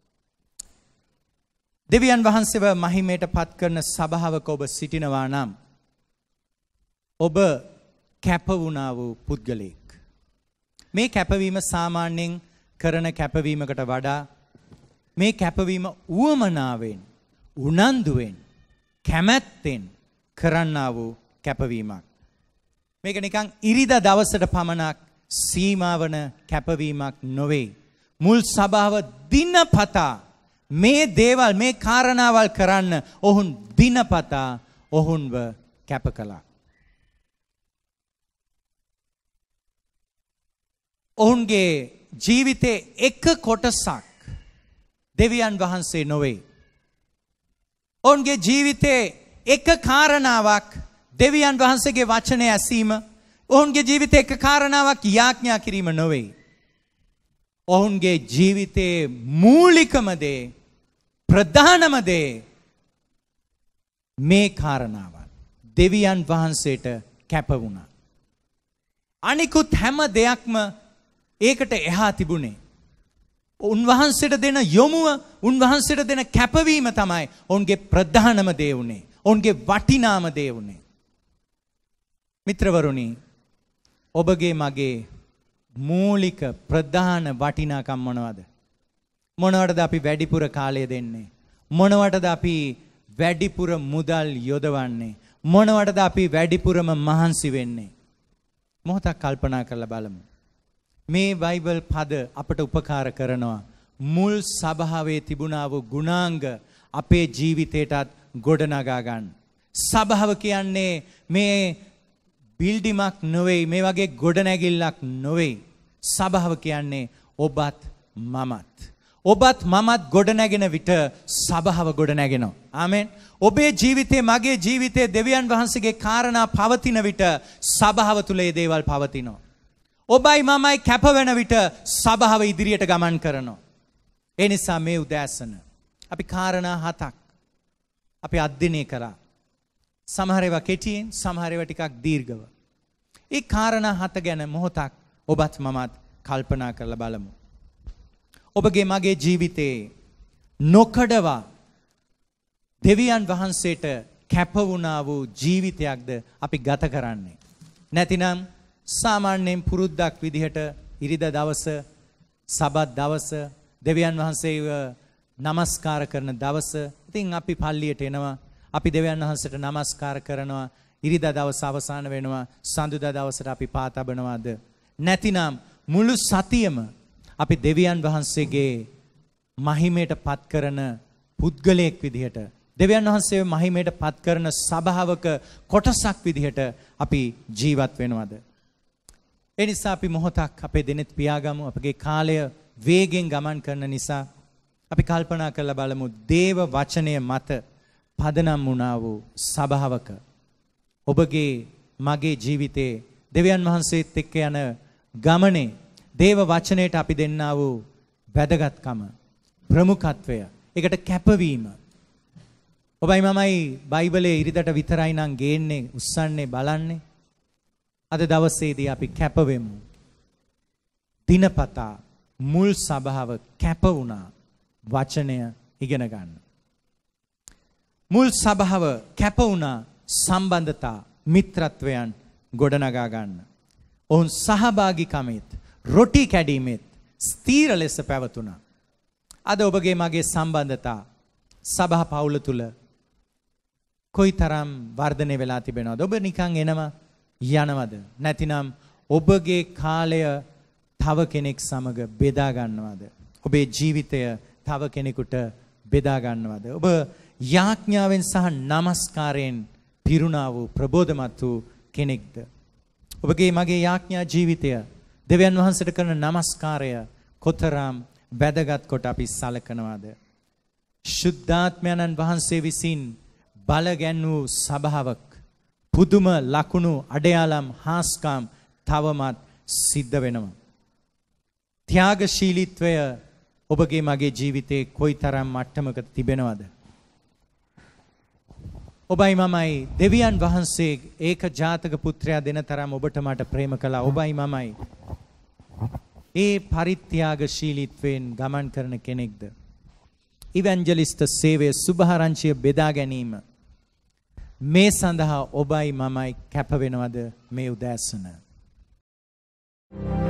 දෙවියන් වහන්සේව මහිමයට පත් කරන සභාවක ඔබ සිටිනවා නම් ඔබ කැප වුණා වූ පුද්ගලයෙක්. මේ කැපවීම සාමාන්‍යයෙන් කරන කැපවීමකට වඩා මේ කැපවීම උවමනාවෙන් උනන්දුවෙන් කැමැත්තෙන් කරන්නා වූ කැපවීමක්. මේක නිකන් ඉරිදා දවසට පමණක් සීමාවන කැපවීමක් නොවේ. මුල් සභාව දිනපතා මේ දේවල් මේ කාරණාවල් කරන්න ඔවුන් දිනපතා ඔවුන්ව කැප කළා. ඔවුන්ගේ ජීවිතේ එක කොටසක් දෙවියන් වහන්සේ නොවේ. ඔවුන්ගේ ජීවිතේ එක කාරණාවක් දෙවියන් වහන්සේගේ වචනය ඇසීම, ඔවුන්ගේ ජීවිතේ එක කාරණාවක් යාඥා කිරීම නොවේ. ඔවුන්ගේ ජීවිතේ මූලිකම දේ, ප්‍රධානම දේ මේ කාරණාවල් දෙවියන් වහන්සේට කැප වුණා. අනිකුත් හැම දෙයක්ම ඒකට එහා තිබුණේ. උන්වහන්සේට දෙන යොමුව, උන්වහන්සේට දෙන කැපවීම තමයි ඔවුන්ගේ ප්‍රධානම දේ උනේ. ඔවුන්ගේ වටිනාම දේ උනේ. මිත්‍රවරුනි, ඔබගේ මගේ මූලික ප්‍රධාන වටිනාකම් මොනවද? මොනවටද අපි වැඩිපුර කාලය දෙන්නේ? මොනවටද අපි වැඩිපුර මුදල් යොදවන්නේ? මොනවටද අපි වැඩිපුරම මහන්සි වෙන්නේ? මොහොතක් කල්පනා කරලා බලමු. මේ බයිබල් පද අපට උපකාර කරනවා මුල් සභාවේ තිබුණා වූ ගුණාංග අපේ ජීවිතයටත් ගොඩනගා ගන්න. සභාව කියන්නේ මේ බිල්ඩිමක් නොවේ, මේ වගේ ගොඩනැගිල්ලක් නොවේ. සභාව කියන්නේ ඔබත් මමත්. ඔබත් මමත් ගොඩනැගෙන විට සභාව ගොඩනැගෙනවා. ආමෙන්. ඔබේ ජීවිතේ, මගේ ජීවිතේ දෙවියන් වහන්සේගේ කාරණා පවතින විට සභාව තුල ඒ දේවල් පවතිනවා. ඔබයි මමයි කැප වෙන විට සභාව ඉදිරියට ගමන් කරනවා. ඒ නිසා මේ උදෑසන අපි කාරණා 7ක් අපි අධ්‍යයනය කරා. සමහර ඒවා කෙටියෙන්, සමහර ඒවා ටිකක් දීර්ඝව. ඒ කාරණා 7 ගැන මොහොතක් ඔබත් මමත් කල්පනා කරලා බලමු. ඔබගේ මගේ ජීවිතේ නොකඩවා දෙවියන් වහන්සේට කැප වුණා වූ ජීවිතයක්ද අපි ගත කරන්නේ? නැතිනම් සාමාන්‍යයෙන් පුරුද්දක් විදිහට ඉරිදා දවස, සබත් දවස, දෙවියන් වහන්සේව නමස්කාර කරන දවස, ඉතින් අපි පල්ලියට එනවා, අපි දෙවියන් වහන්සේට නමස්කාර කරනවා, ඉරිදා දවස අවසන් වෙනවා, සඳුදා දවසට අපි පා තබනවාද? නැතිනම් මුළු සතියම අපි දෙවියන් වහන්සේගේ මහිමයට පත් කරන පුද්ගලයෙක් විදිහට, දෙවියන් වහන්සේව මහිමයට පත් කරන සභාවක කොටසක් විදිහට අපි ජීවත් වෙනවද? ඒ නිසා අපි මොහොතක් අපේ දෙනෙත් පියාගමු. අපගේ කාලය වේගෙන් ගමන් කරන නිසා අපි කල්පනා කරලා බලමු, දේව වචනය මත පදනම් වුණා වූ සභාවක ඔබගේ මගේ ජීවිතේ දෙවියන් වහන්සේත් එක්ක යන ගමනේ දේව වචනයට අපි දෙන්නා වූ වැදගත්කම, ප්‍රමුඛත්වය, ඒකට කැපවීම. ඔබයි මමයි බයිබලයේ ඉරිදට විතරයි නම් ගේන්නේ, උස්සන්නේ, බලන්නේ. අද දවසේදී අපි කැප වෙමු. දිනපතා මුල් සභාව කැප වුණා වචනය ඉගෙන ගන්න. මුල් සභාව කැප වුණා සම්බන්ධතා, මිත්‍රත්වයන් ගොඩනගා ගන්න. ඔවුන් සහභාගීකමෙත්, රොටි කැඩීමෙත් ස්ථීර ලෙස පැවතුණා. අද ඔබගේ මගේ සම්බන්ධතා සභා පවුල තුල කොයිතරම් වර්ධනය වෙලා තිබෙනවද? ඔබ නිකන් එනවා යනවද? නැතිනම් ඔබගේ කාලය තව කෙනෙක් සමග බෙදා ගන්නවද? ඔබේ ජීවිතය තව කෙනෙකුට බෙදා ගන්නවද? ඔබ යාඥාවෙන් සහ නමස්කාරයෙන් පිරුණා වූ ප්‍රබෝධමත් වූ කෙනෙක්ද? ඔබගේ මගේ යාඥා ජීවිතය, දෙවියන් වහන්සේට කරන නමස්කාරය කොතරම් වැදගත් කොට අපි සලකනවද? ශුද්ධාත්මයන්න් වහන්සේ විසින් බල ගැන් වූ සභාවක්, පුදුම ලකුණු, අඩයාලම්, හාස්කම් තවමත් සිද්ධ වෙනවා. ත්‍යාගශීලීත්වය ඔබගේ මගේ ජීවිතේ කොයිතරම් මට්ටමක තිබෙනවද? ඔබයි මමයි දෙවියන් වහන්සේ ඒක ජාතක පුත්‍රයා දෙන තරම් ඔබට මට ප්‍රේම කළා. ඔබයි මමයි ඒ පරිත්‍යාගශීලීත්වයෙන් ගමන් කරන කෙනෙක්ද? ඉවැන්ජලිස්ට සේවය සුභාරංචිය බෙදා ගැනීම මේ සඳහා ඔබයි මමයි කැප වෙනවද මේ උදෑසන?